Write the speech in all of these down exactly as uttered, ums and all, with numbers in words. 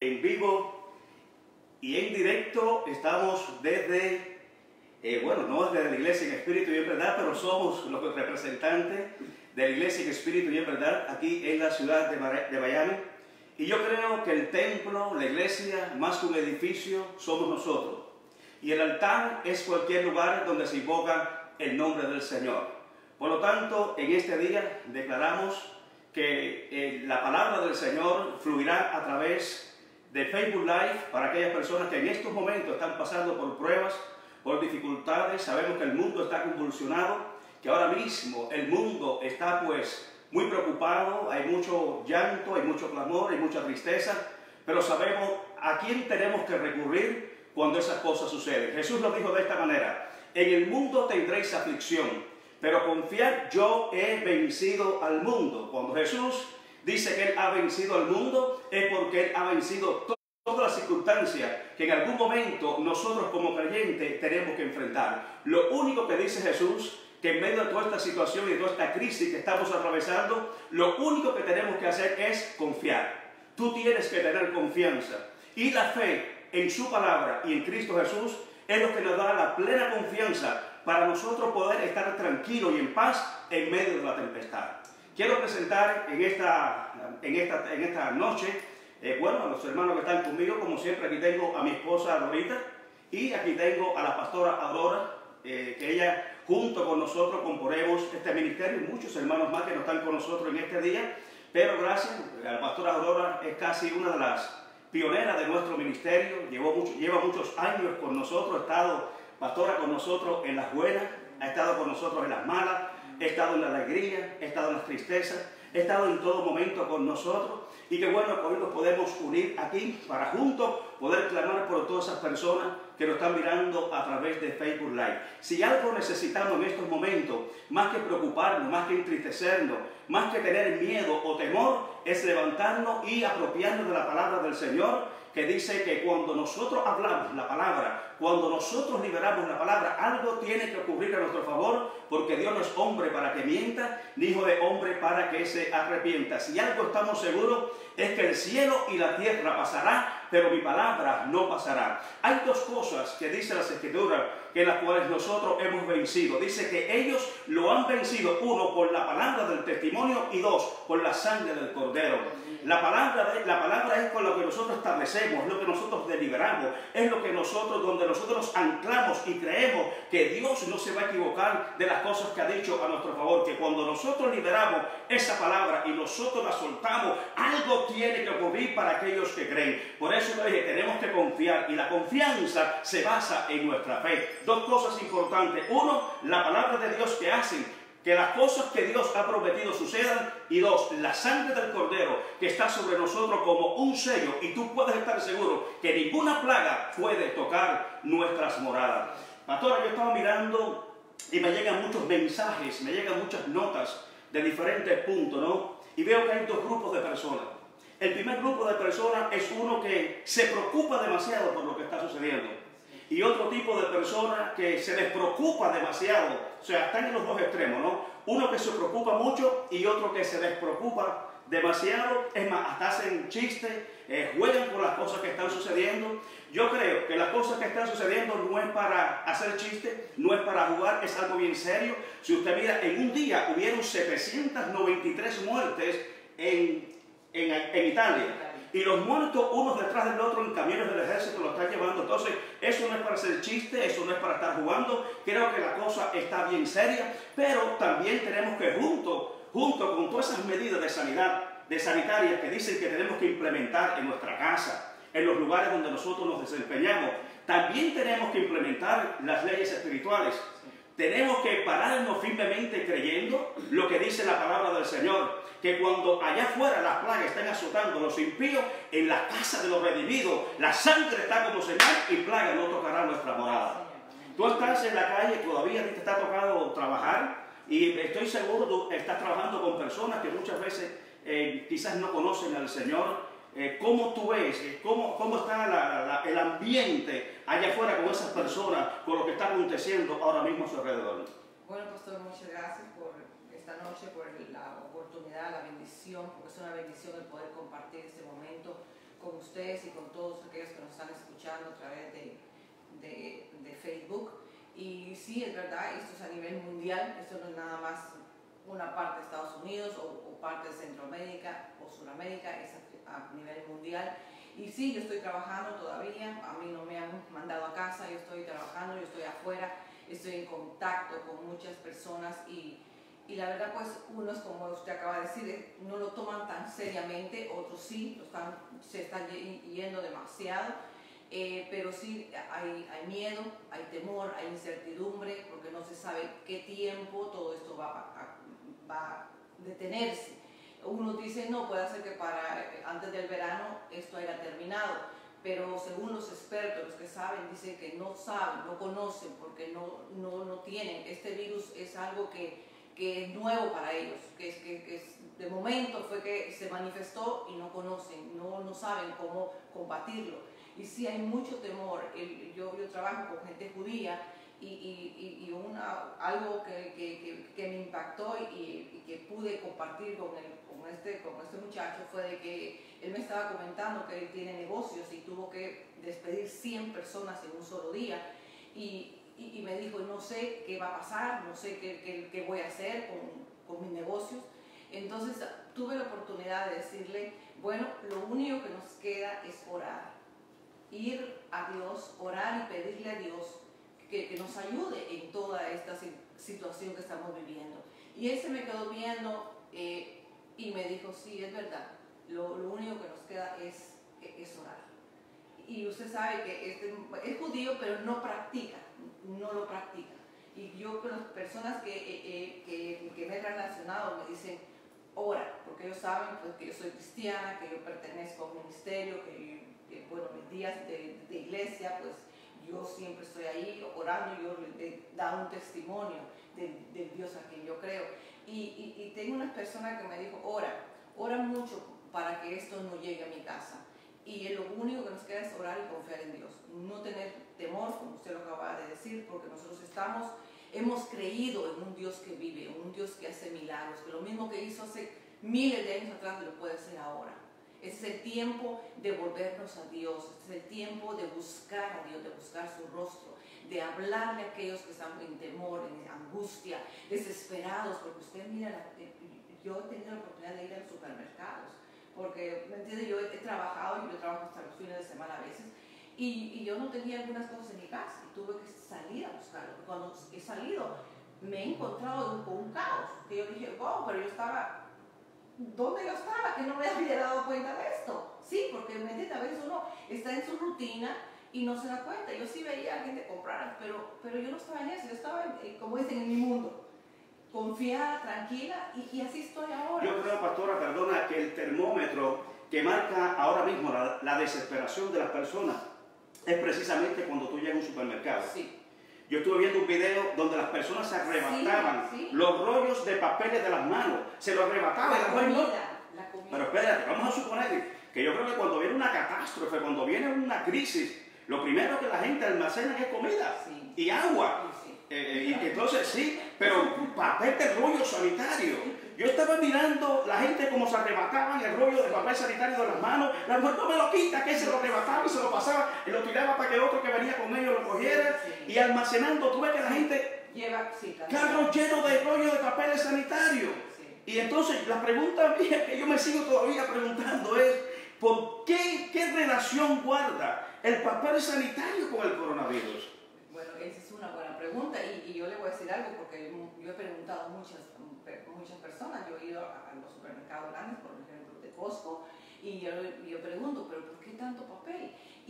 En vivo y en directo estamos desde, eh, bueno, no desde la Iglesia en Espíritu y en Verdad, pero somos los representantes de la Iglesia en Espíritu y en Verdad aquí en la ciudad de, de Miami. Y yo creo que el templo, la iglesia, más que un edificio, somos nosotros. Y el altar es cualquier lugar donde se invoca el nombre del Señor. Por lo tanto, en este día declaramos que eh, la palabra del Señor fluirá a través de Facebook Live para aquellas personas que en estos momentos están pasando por pruebas, por dificultades. Sabemos que el mundo está convulsionado, que ahora mismo el mundo está pues muy preocupado, hay mucho llanto, hay mucho clamor, hay mucha tristeza, pero sabemos a quién tenemos que recurrir cuando esas cosas suceden. Jesús nos dijo de esta manera: en el mundo tendréis aflicción, pero confiad, yo he vencido al mundo. Cuando Jesús dice que Él ha vencido al mundo, es porque Él ha vencido todas las circunstancias que en algún momento nosotros como creyentes tenemos que enfrentar. Lo único que dice Jesús, que en medio de toda esta situación y de toda esta crisis que estamos atravesando, lo único que tenemos que hacer es confiar. Tú tienes que tener confianza. Y la fe en su palabra y en Cristo Jesús es lo que nos da la plena confianza para nosotros poder estar tranquilos y en paz en medio de la tempestad. Quiero presentar en esta, en esta, en esta noche, eh, bueno, a los hermanos que están conmigo. Como siempre, aquí tengo a mi esposa Dorita y aquí tengo a la pastora Aurora, eh, que ella junto con nosotros componemos este ministerio, y muchos hermanos más que no están con nosotros en este día. Pero gracias, la pastora Aurora es casi una de las pioneras de nuestro ministerio, llevó mucho, lleva muchos años con nosotros, ha estado pastora con nosotros en las buenas, ha estado con nosotros en las malas, ha estado en la alegría, ha estado en las tristezas, ha estado en todo momento con nosotros. Y qué bueno que hoy nos podemos unir aquí para juntos poder clamar por todas esas personas que nos están mirando a través de Facebook Live. Si algo necesitamos en estos momentos, más que preocuparnos, más que entristecernos, más que tener miedo o temor, es levantarnos y apropiarnos de la palabra del Señor, que dice que cuando nosotros hablamos la palabra, cuando nosotros liberamos la palabra, algo tiene que ocurrir a nuestro favor, porque Dios no es hombre para que mienta, ni hijo de hombre para que se arrepienta. Si algo estamos seguros es que el cielo y la tierra pasará, pero mi palabra no pasará. Hay dos cosas que dice las Escrituras en las cuales nosotros hemos vencido. Dice que ellos lo han vencido, uno, por la palabra del testimonio, y dos, por la sangre del Cordero. La palabra, de, la palabra es con lo que nosotros establecemos, es lo que nosotros deliberamos, es lo que nosotros, donde nosotros nos anclamos y creemos que Dios no se va a equivocar de las cosas que ha dicho a nuestro favor, que cuando nosotros liberamos esa palabra y nosotros la soltamos, algo tiene que ocurrir para aquellos que creen. Por eso le dije, tenemos que confiar, y la confianza se basa en nuestra fe. Dos cosas importantes: uno, la palabra de Dios que hacen que las cosas que Dios ha prometido sucedan, y dos, la sangre del Cordero que está sobre nosotros como un sello, y tú puedes estar seguro que ninguna plaga puede tocar nuestras moradas. Pastora, yo estaba mirando y me llegan muchos mensajes, me llegan muchas notas de diferentes puntos, ¿no? Y veo que hay dos grupos de personas. El primer grupo de personas es uno que se preocupa demasiado por lo que está sucediendo, y otro tipo de personas que se les preocupa demasiado. O sea, están en los dos extremos, ¿no? Uno que se preocupa mucho y otro que se despreocupa demasiado. Es más, hasta hacen chistes, eh, juegan con las cosas que están sucediendo. Yo creo que las cosas que están sucediendo no es para hacer chistes, no es para jugar, es algo bien serio. Si usted mira, en un día hubieron setecientas noventa y tres muertes en, en, en Italia. Y los muertos unos detrás del otro en camiones del ejército lo están llevando. Entonces, eso no es para hacer chiste, eso no es para estar jugando. Creo que la cosa está bien seria, pero también tenemos que junto, junto con todas esas medidas de sanidad, de sanitarias que dicen que tenemos que implementar en nuestra casa, en los lugares donde nosotros nos desempeñamos, también tenemos que implementar las leyes espirituales. Tenemos que pararnos firmemente creyendo lo que dice la palabra del Señor, que cuando allá afuera las plagas están azotando a los impíos, en la casa de los redimidos la sangre está como señal y plaga no tocará nuestra morada. Tú estás en la calle, todavía a ti te está tocando trabajar, y estoy seguro que estás trabajando con personas que muchas veces eh, quizás no conocen al Señor. Eh, ¿Cómo tú ves? ¿Cómo, cómo está la, la, el ambiente allá afuera con esas personas, con lo que está aconteciendo ahora mismo a su alrededor? Bueno, pastor, muchas gracias por esta noche, por la oportunidad, la bendición, porque es una bendición el poder compartir este momento con ustedes y con todos aquellos que nos están escuchando a través de, de, de Facebook. Y sí, es verdad, esto es a nivel mundial, esto no es nada más una parte de Estados Unidos o, o parte de Centroamérica o Sudamérica, es a, a nivel mundial. Y sí, yo estoy trabajando todavía, a mí no me han mandado a casa, yo estoy trabajando, yo estoy afuera, estoy en contacto con muchas personas y, y la verdad pues unos, como usted acaba de decir, no lo toman tan seriamente, otros sí, lo están, se están yendo demasiado, eh, pero sí hay, hay miedo, hay temor, hay incertidumbre, porque no se sabe qué tiempo todo esto va a, va a detenerse. Uno dice, no, puede ser que para antes del verano esto haya terminado, pero según los expertos, los que saben, dicen que no saben, no conocen, porque no, no, no tienen. Este virus es algo que, que es nuevo para ellos, que, es, que, que es, de momento fue que se manifestó y no conocen, no, no saben cómo combatirlo. Y sí hay mucho temor. Yo, yo trabajo con gente judía, Y, y, y una, algo que, que, que, que me impactó y, y que pude compartir con, el, con, este, con este muchacho fue de que él me estaba comentando que él tiene negocios y tuvo que despedir cien personas en un solo día y, y, y me dijo, no sé qué va a pasar, no sé qué, qué, qué voy a hacer con, con mis negocios. Entonces tuve la oportunidad de decirle, bueno, lo único que nos queda es orar, ir a Dios, orar y pedirle a Dios Que, que nos ayude en toda esta situación que estamos viviendo. Y él se me quedó viendo eh, y me dijo, sí, es verdad, lo, lo único que nos queda es, es orar. Y usted sabe que este, es judío, pero no practica, no lo practica. Y yo con las personas que, eh, que, que me he relacionado me dicen, ora, porque ellos saben pues, que yo soy cristiana, que yo pertenezco a un ministerio, que, que bueno, mis días de, de iglesia, pues yo siempre estoy ahí orando, yo le da un testimonio del de Dios a quien yo creo. Y, y, y tengo una persona que me dijo, ora, ora mucho para que esto no llegue a mi casa. Y lo único que nos queda es orar y confiar en Dios. No tener temor, como usted lo acaba de decir, porque nosotros estamos, hemos creído en un Dios que vive, en un Dios que hace milagros, que lo mismo que hizo hace miles de años atrás lo puede hacer ahora. Este es el tiempo de volvernos a Dios, este es el tiempo de buscar a Dios, de buscar su rostro, de hablarle a aquellos que están en temor, en angustia, desesperados, porque usted mira, yo he tenido la oportunidad de ir a los supermercados, porque, ¿me entiende? Yo he, he trabajado y yo trabajo hasta los fines de semana a veces, y, y yo no tenía algunas cosas en mi casa, y tuve que salir a buscarlo. Cuando he salido, me he encontrado con un caos, que yo dije, wow, pero yo estaba... ¿Dónde yo estaba? Que no me había dado cuenta de esto. Sí, porque a veces uno está en su rutina y no se da cuenta. Yo sí veía a gente comprar, pero, pero yo no estaba en eso. Yo estaba, en, como dicen, en mi mundo. Confiada, tranquila, y, y así estoy ahora. Yo creo, pastora, perdona, que el termómetro que marca ahora mismo la, la desesperación de las personas es precisamente cuando tú llegas a un supermercado. Sí. Yo estuve viendo un video donde las personas se arrebataban sí, sí. los rollos de papeles de las manos, se los arrebataban. La comida, la comida. Pero espérate, vamos a suponer que yo creo que cuando viene una catástrofe, cuando viene una crisis, lo primero que la gente almacena es comida sí. y agua. Sí, sí. Eh, y entonces sí, pero papel de rollo sanitario. Yo estaba mirando la gente como se arrebataban el rollo de papel sanitario de las manos. La mujer no me lo quita, que se lo arrebataba y se lo pasaba y lo tiraba para que el otro que venía con ellos lo cogiera. Sí. Y almacenando, tú ves que la gente lleva sí, carros llenos de rollo de papel sanitario. Sí. Y entonces la pregunta mía que yo me sigo todavía preguntando es, ¿por qué, qué relación guarda el papel sanitario con el coronavirus? Bueno, esa es una buena pregunta y, y yo le voy a decir algo porque yo he preguntado a muchas, muchas personas. Yo he ido a, a los supermercados grandes, por ejemplo, de Costco, y yo, yo pregunto, ¿pero por qué tanto papel?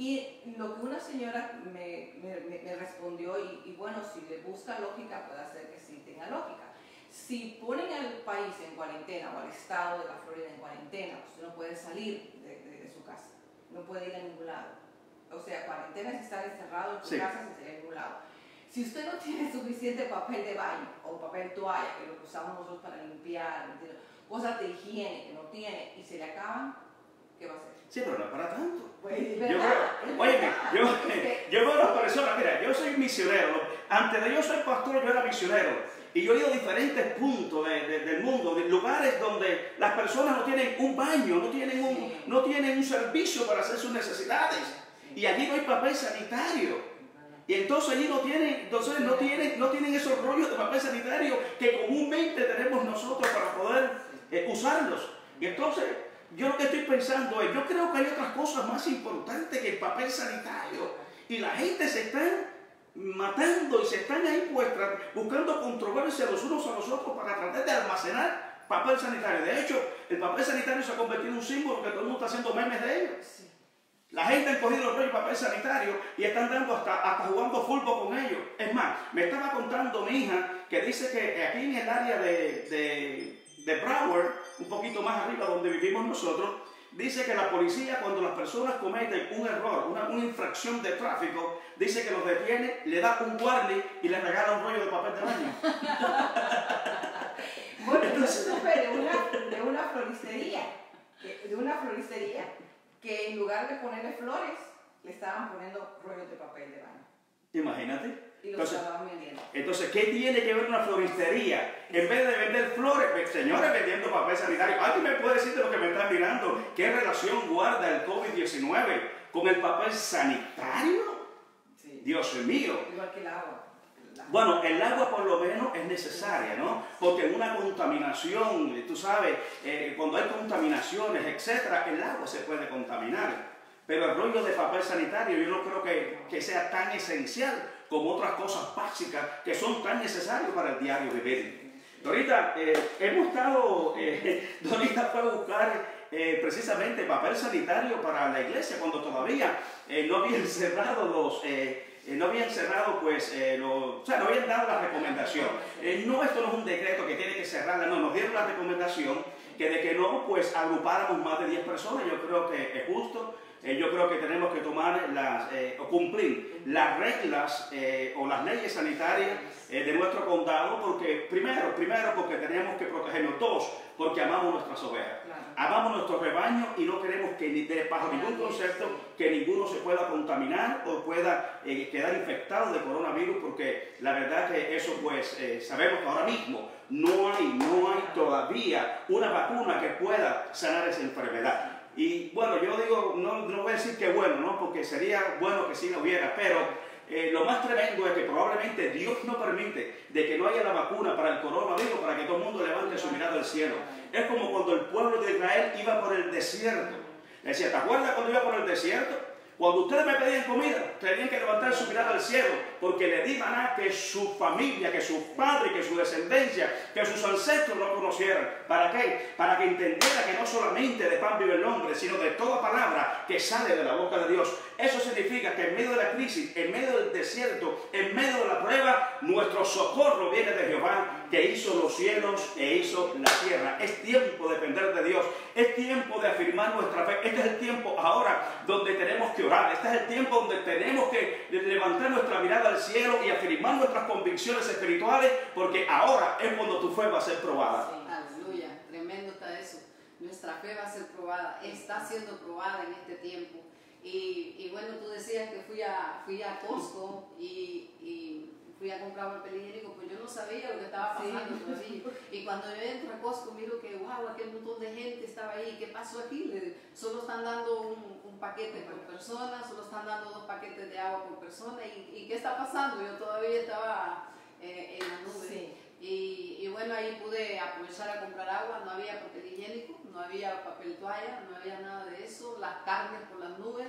Y lo que una señora me, me, me respondió, y, y bueno, si le busca lógica, puede hacer que sí tenga lógica. Si ponen al país en cuarentena o al estado de la Florida en cuarentena, usted no puede salir de, de, de su casa, no puede ir a ningún lado. O sea, cuarentena es estar encerrado en tu sí. casa sin salir a ningún lado. Si usted no tiene suficiente papel de baño o papel toalla, que es lo que usamos nosotros para limpiar, cosas de higiene que no tiene y se le acaban, ¿qué va a hacer? Sí, pero no es para tanto. Pues es yo verdad, creo, es oye, verdad. yo, Es que, yo veo a las personas, mira, yo soy misionero. Antes de yo ser pastor, yo era misionero. Y yo he ido a diferentes puntos de, de, del mundo, de lugares donde las personas no tienen un baño, no tienen un, no tienen un servicio para hacer sus necesidades. Y allí no hay papel sanitario. Y entonces allí no tienen, entonces no tienen, no tienen esos rollos de papel sanitario que comúnmente tenemos nosotros para poder eh, usarlos. Y entonces yo lo que estoy pensando es, yo creo que hay otras cosas más importantes que el papel sanitario. Y la gente se está matando y se están ahí pues buscando controversia los unos a los otros para tratar de almacenar papel sanitario. De hecho, el papel sanitario se ha convertido en un símbolo que todo el mundo está haciendo memes de ellos. Sí. La gente ha cogido los rollos de papel sanitario y están dando hasta, hasta jugando fútbol con ellos. Es más, me estaba contando mi hija que dice que aquí en el área de, de, de Broward, un poquito más arriba donde vivimos nosotros, dice que la policía, cuando las personas cometen un error, una, una infracción de tráfico, dice que los detiene, le da un warning y le regala un rollo de papel de baño. Bueno, entonces supe de una, de una floristería, de una floristería que en lugar de ponerle flores, le estaban poniendo rollos de papel de baño. Imagínate. Y los estaban vendiendo. Entonces, ¿qué tiene que ver una floristería? En vez de vender flores, señores, vendiendo papel sanitario. ¿Alguien me puede decir de lo que me están mirando? ¿Qué relación guarda el COVID diecinueve con el papel sanitario? Sí. Dios mío. Igual que el agua. Bueno, el agua por lo menos es necesaria, ¿no? Porque en una contaminación, tú sabes, eh, cuando hay contaminaciones, etcétera, el agua se puede contaminar. Pero el rollo de papel sanitario yo no creo que, que sea tan esencial como otras cosas básicas que son tan necesarias para el diario vivir. Dorita, eh, hemos estado, eh, Dorita fue a buscar eh, precisamente papel sanitario para la iglesia cuando todavía eh, no habían cerrado los... Eh, Eh, no habían cerrado, pues, eh, lo, o sea, no habían dado la recomendación. Eh, no, esto no es un decreto que tiene que cerrarla, no, nos dieron la recomendación que de que no, pues, agrupáramos más de diez personas. Yo creo que es justo, eh, yo creo que tenemos que tomar las, eh, o cumplir las reglas eh, o las leyes sanitarias eh, de nuestro condado, porque, primero, primero, porque tenemos que protegernos, dos, porque amamos nuestras ovejas. Amamos nuestro rebaño y no queremos que ni de bajo ningún concepto que ninguno se pueda contaminar o pueda eh, quedar infectado de coronavirus, porque la verdad que eso pues eh, sabemos que ahora mismo no hay, no hay todavía una vacuna que pueda sanar esa enfermedad. Y bueno, yo digo, no, no voy a decir que bueno, ¿no? Porque sería bueno que sí lo hubiera, pero Eh, lo más tremendo es que probablemente Dios no permite de que no haya la vacuna para el coronavirus para que todo el mundo levante su mirada al cielo. Es como cuando el pueblo de Israel iba por el desierto. Le decía, ¿te acuerdas cuando iba por el desierto? Cuando ustedes me pedían comida, tenían que levantar su mirada al cielo, porque le di maná que su familia, que su padre, que su descendencia, que sus ancestros no conocieran. ¿Para qué? Para que entendiera que no solamente de pan vive el hombre, sino de toda palabra que sale de la boca de Dios. Eso significa que en medio de la crisis, en medio del desierto, en medio de la prueba, nuestro socorro viene de Jehová, que hizo los cielos e hizo la tierra. Es tiempo de depender de Dios. Es tiempo de afirmar nuestra fe. Este es el tiempo ahora donde tenemos que orar. Este es el tiempo donde tenemos que levantar nuestra mirada al cielo y afirmar nuestras convicciones espirituales, porque ahora es cuando tu fe va a ser probada. Sí, aleluya, tremendo está eso. Nuestra fe va a ser probada, está siendo probada en este tiempo. Y, y bueno, tú decías que fui a, fui a Costco y, y fui a comprar papel higiénico, pues yo no sabía lo que estaba pasando todavía. Sí. Y cuando yo entro a Costco miro que, wow, aquel montón de gente estaba ahí. ¿Qué pasó aquí? Solo están dando un, un paquete por persona, solo están dando dos paquetes de agua por persona. ¿Y, y qué está pasando? Yo todavía estaba eh, en la nube. Sí. Y, y bueno, ahí pude aprovechar a comprar agua, no había papel higiénico, no había papel toalla, no había nada de eso, las carnes por las nubes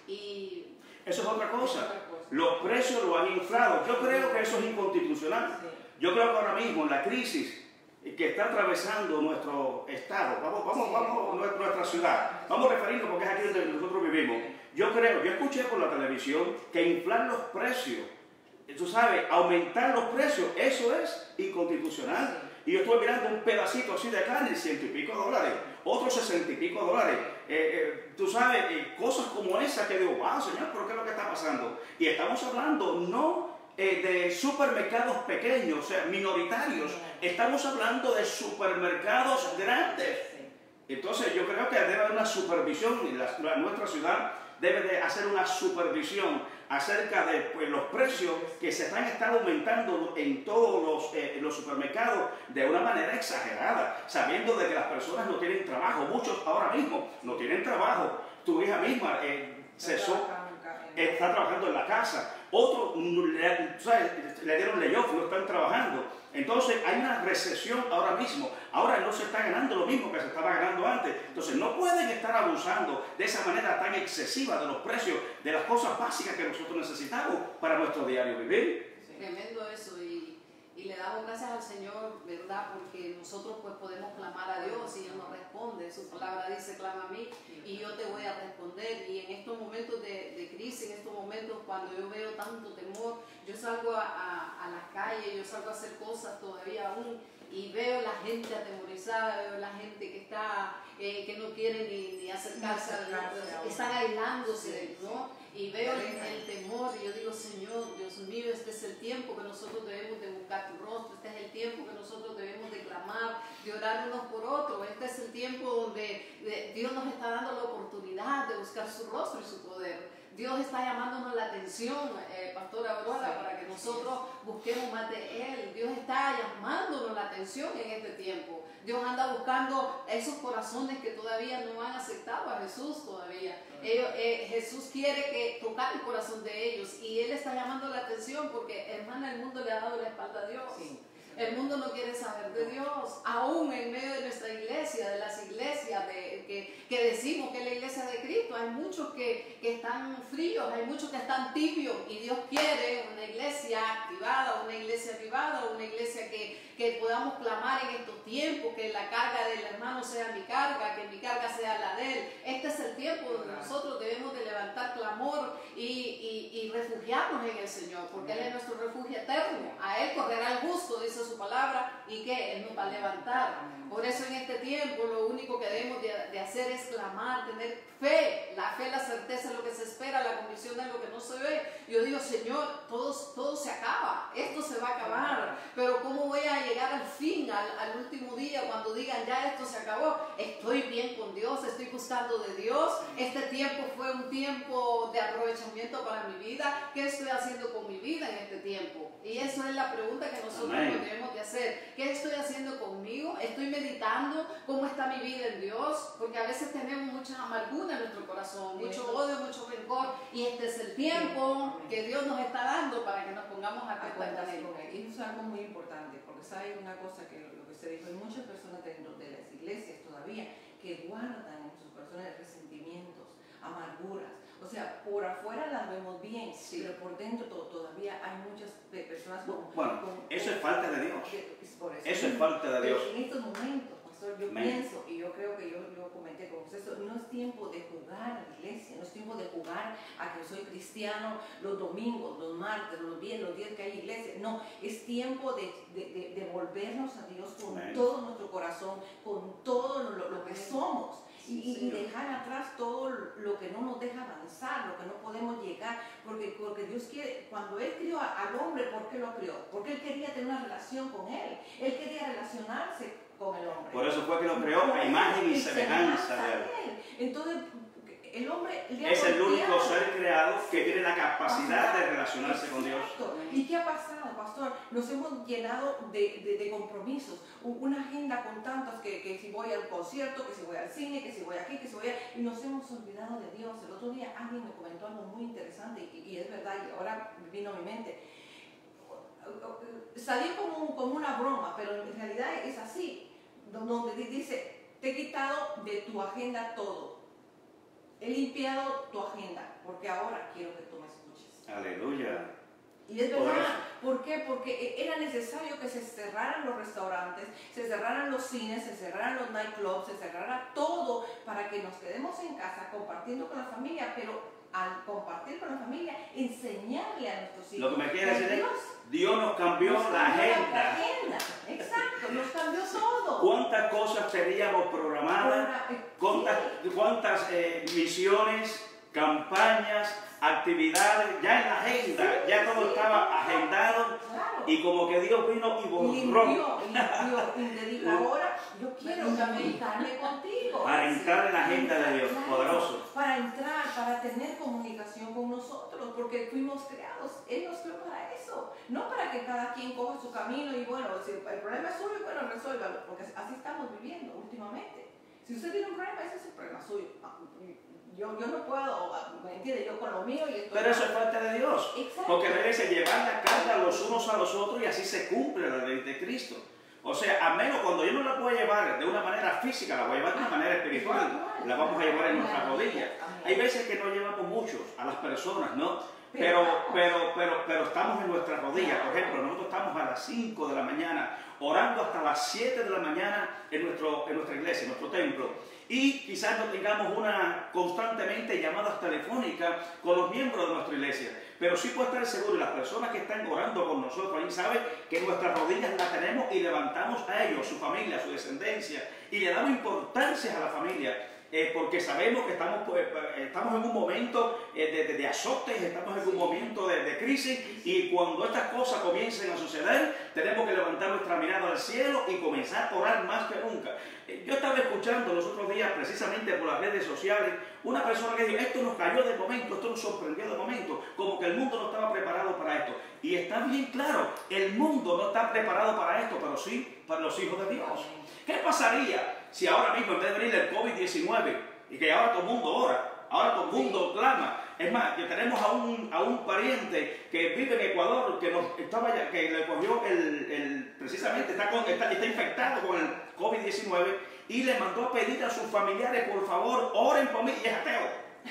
y... Eso es otra cosa. Los precios lo han inflado. Yo creo que eso es inconstitucional. Yo creo que ahora mismo en la crisis que está atravesando nuestro estado, vamos, vamos, vamos, nuestra ciudad, vamos a referirnos porque es aquí donde nosotros vivimos. Yo creo, yo escuché por la televisión que inflar los precios, tú sabes, aumentar los precios, eso es inconstitucional. Y yo estuve mirando un pedacito así de carne, ciento y pico dólares, otros sesenta y pico dólares. Eh, eh, tú sabes, eh, cosas como esa que digo, wow, señor, ¿pero qué es lo que está pasando? Y estamos hablando no eh, de supermercados pequeños, o sea, minoritarios, estamos hablando de supermercados grandes. Entonces yo creo que debe haber una supervisión, y la, la, nuestra ciudad debe de hacer una supervisión acerca de pues, los precios que se están, están aumentando en todos los, eh, los supermercados de una manera exagerada, sabiendo de que las personas no tienen trabajo. Muchos ahora mismo no tienen trabajo. Tu hija misma eh, cesó, está trabajando en la casa. Otros le, le dieron layoff, no están trabajando. Entonces hay una recesión ahora mismo. Ahora no se está ganando lo mismo que se estaba ganando antes. Entonces no pueden estar abusando de esa manera tan excesiva de los precios, de las cosas básicas que nosotros necesitamos para nuestro diario vivir. Sí. Tremendo eso, y, y le damos gracias al Señor, ¿verdad? Porque nosotros pues podemos clamar a Dios y Él nos responde. Su palabra dice, clama a mí y yo te voy a responder. Y en estos momentos de, de crisis, en estos momentos cuando yo veo tanto temor, yo salgo a, a, a las calles, yo salgo a hacer cosas todavía aún y veo la gente atemorizada, veo la gente que está, eh, que no quiere ni, ni acercarse, a, están aislándose, ¿no? Y veo el, el temor y yo digo, Señor, Dios mío, este es el tiempo que nosotros debemos de buscar tu rostro, este es el tiempo que nosotros debemos de clamar, de orar unos por otros, este es el tiempo donde de, Dios nos está dando la oportunidad de buscar su rostro y su poder. Dios está llamándonos la atención, eh, Pastora Aurora, sí, para que nosotros busquemos más de Él. Dios está llamándonos la atención en este tiempo. Dios anda buscando esos corazones que todavía no han aceptado a Jesús todavía. Ellos, eh, Jesús quiere que tocar el corazón de ellos y Él está llamando la atención porque, hermana, el mundo le ha dado la espalda a Dios. Sí. El mundo no quiere saber de Dios, aún en medio de nuestra iglesia, de las iglesias de, que, que decimos que es la iglesia de Cristo. Hay muchos que, que están fríos, hay muchos que están tibios y Dios quiere una iglesia activada, una iglesia avivada, una iglesia que, que podamos clamar en estos tiempos, que la carga del hermano sea mi carga, que mi carga sea la de él. Este es el tiempo donde nosotros debemos de levantar clamor y, y, y refugiarnos en el Señor, porque Él es nuestro refugio eterno. A Él correrá el justo, dice su palabra, y que Él nos va a levantar. Por eso en este tiempo lo único que debemos de, de hacer es clamar, tener fe. La fe, la certeza es lo que se espera, la convicción de lo que no se ve. Yo digo, Señor, todo, todo se acaba, esto se va a acabar, pero ¿cómo voy a llegar al fin, al, al último día, cuando digan ya esto se acabó? Estoy bien con Dios, estoy buscando de Dios. Este tiempo fue un tiempo de aprovechamiento para mi vida. ¿Qué estoy haciendo con mi vida en este tiempo? Y eso es la pregunta que nosotros nos debemos de hacer. ¿Qué estoy haciendo conmigo? ¿Estoy meditando cómo está mi vida en Dios? Porque a veces tenemos mucha amargura en nuestro corazón, mucho odio, mucho rencor, y este es el tiempo que Dios nos está dando para que nos pongamos a cuenta de Él. Y eso es algo muy importante, porque sabe una cosa que lo que se dijo, hay muchas personas dentro de las iglesias todavía que guardan en sus corazones resentimientos, amarguras. O sea, por afuera las vemos bien, sí, pero por dentro to todavía hay muchas personas con... Bueno, con, eso con, es falta de Dios. Es por eso, eso es falta de Dios. En estos momentos, pastor, yo Man. pienso, y yo creo que yo lo comenté con ustedes, no es tiempo de jugar a la iglesia, no es tiempo de jugar a que soy cristiano los domingos, los martes, los días, los días que hay iglesia. No, es tiempo de, de, de, de volvernos a Dios con Man. todo nuestro corazón, con todo lo, lo que somos. Y, y dejar atrás todo lo que no nos deja avanzar, lo que no podemos llegar, porque, porque Dios quiere, cuando Él crió al hombre, ¿por qué lo crió? Porque Él quería tener una relación con Él, Él quería relacionarse con el hombre. Por eso fue que lo creó a imagen y semejanza de Él. Entonces, el hombre es el único ser creado que tiene la capacidad de relacionarse Exacto. con Dios. ¿Y qué ha pasado, pastor? Nos hemos llenado de, de, de compromisos, una agenda con tantos que, que si voy al concierto, que si voy al cine, que si voy aquí, que si voy allá, y nos hemos olvidado de Dios. El otro día alguien me comentó algo muy interesante y, y es verdad, y ahora vino a mi mente. Salió como, como una broma, pero en realidad es así, donde dice, te he quitado de tu agenda todo. He limpiado tu agenda, porque ahora quiero que tú me escuches. Aleluya. Y es verdad, ¿por qué? Porque era necesario que se cerraran los restaurantes, se cerraran los cines, se cerraran los nightclubs, se cerrara todo para que nos quedemos en casa compartiendo con la familia, pero al compartir con la familia, enseñarle a nuestros hijos. Lo que me quiere decir Dios, es, Dios nos cambió nos la cambió agenda. La agenda. Exacto, nos cambió todo. ¿Cuántas cosas teníamos programadas? ¿Cuántas, cuántas eh, misiones, campañas, actividades, ya en la agenda, ya todo estaba agendado y como que Dios vino y borró. Limpió, limpió, y te dijo, ahora yo quiero comunicarme contigo. Para entrar en la agenda de Dios, Claro, poderoso. para entrar, para tener comunicación con nosotros, porque fuimos creados, Él nos creó para eso, no para que cada quien coja su camino y bueno, si el problema es suyo, bueno, resuélvalo, porque así estamos viviendo últimamente. Si usted tiene un problema, ese es el problema suyo. Yo, yo no puedo, ¿me entiende? Yo con lo mío y estoy... Pero eso es falta de Dios. Exacto. Porque debe ser llevar la carga los unos a los otros y así se cumple la ley de Cristo. O sea, a menos cuando yo no la puedo llevar de una manera física, la voy a llevar de una manera espiritual. La vamos a llevar en nuestras rodillas. Hay veces que no llevamos muchos a las personas, ¿no? Pero, pero, pero, pero estamos en nuestras rodillas. Por ejemplo, nosotros estamos a las cinco de la mañana orando hasta las siete de la mañana en, nuestro, en nuestra iglesia, en nuestro templo. Y quizás no tengamos una constantemente llamadas telefónicas con los miembros de nuestra iglesia. Pero sí puede estar seguro, y las personas que están orando con nosotros ahí saben que nuestras rodillas las tenemos y levantamos a ellos, su familia, su descendencia, y le damos importancia a la familia. Eh, porque sabemos que estamos, pues, estamos en un momento eh, de, de, de azotes, estamos en un momento de, de crisis, y cuando estas cosas comiencen a suceder, tenemos que levantar nuestra mirada al cielo y comenzar a orar más que nunca. Eh, yo estaba escuchando los otros días, precisamente por las redes sociales, una persona que dijo, esto nos cayó de momento, esto nos sorprendió de momento, como que el mundo no estaba preparado para esto. Y está bien claro, el mundo no está preparado para esto, pero sí para los hijos de Dios. ¿Qué pasaría si ahora mismo en vez de venir el COVID diecinueve y que ahora todo el mundo ora, ahora todo el mundo clama? Es más, que tenemos a un, a un pariente que vive en Ecuador, que, nos estaba ya, que le cogió el, el precisamente, está, con, está, está infectado con el COVID diecinueve y le mandó a pedir a sus familiares, por favor, oren por mí, y es ateo.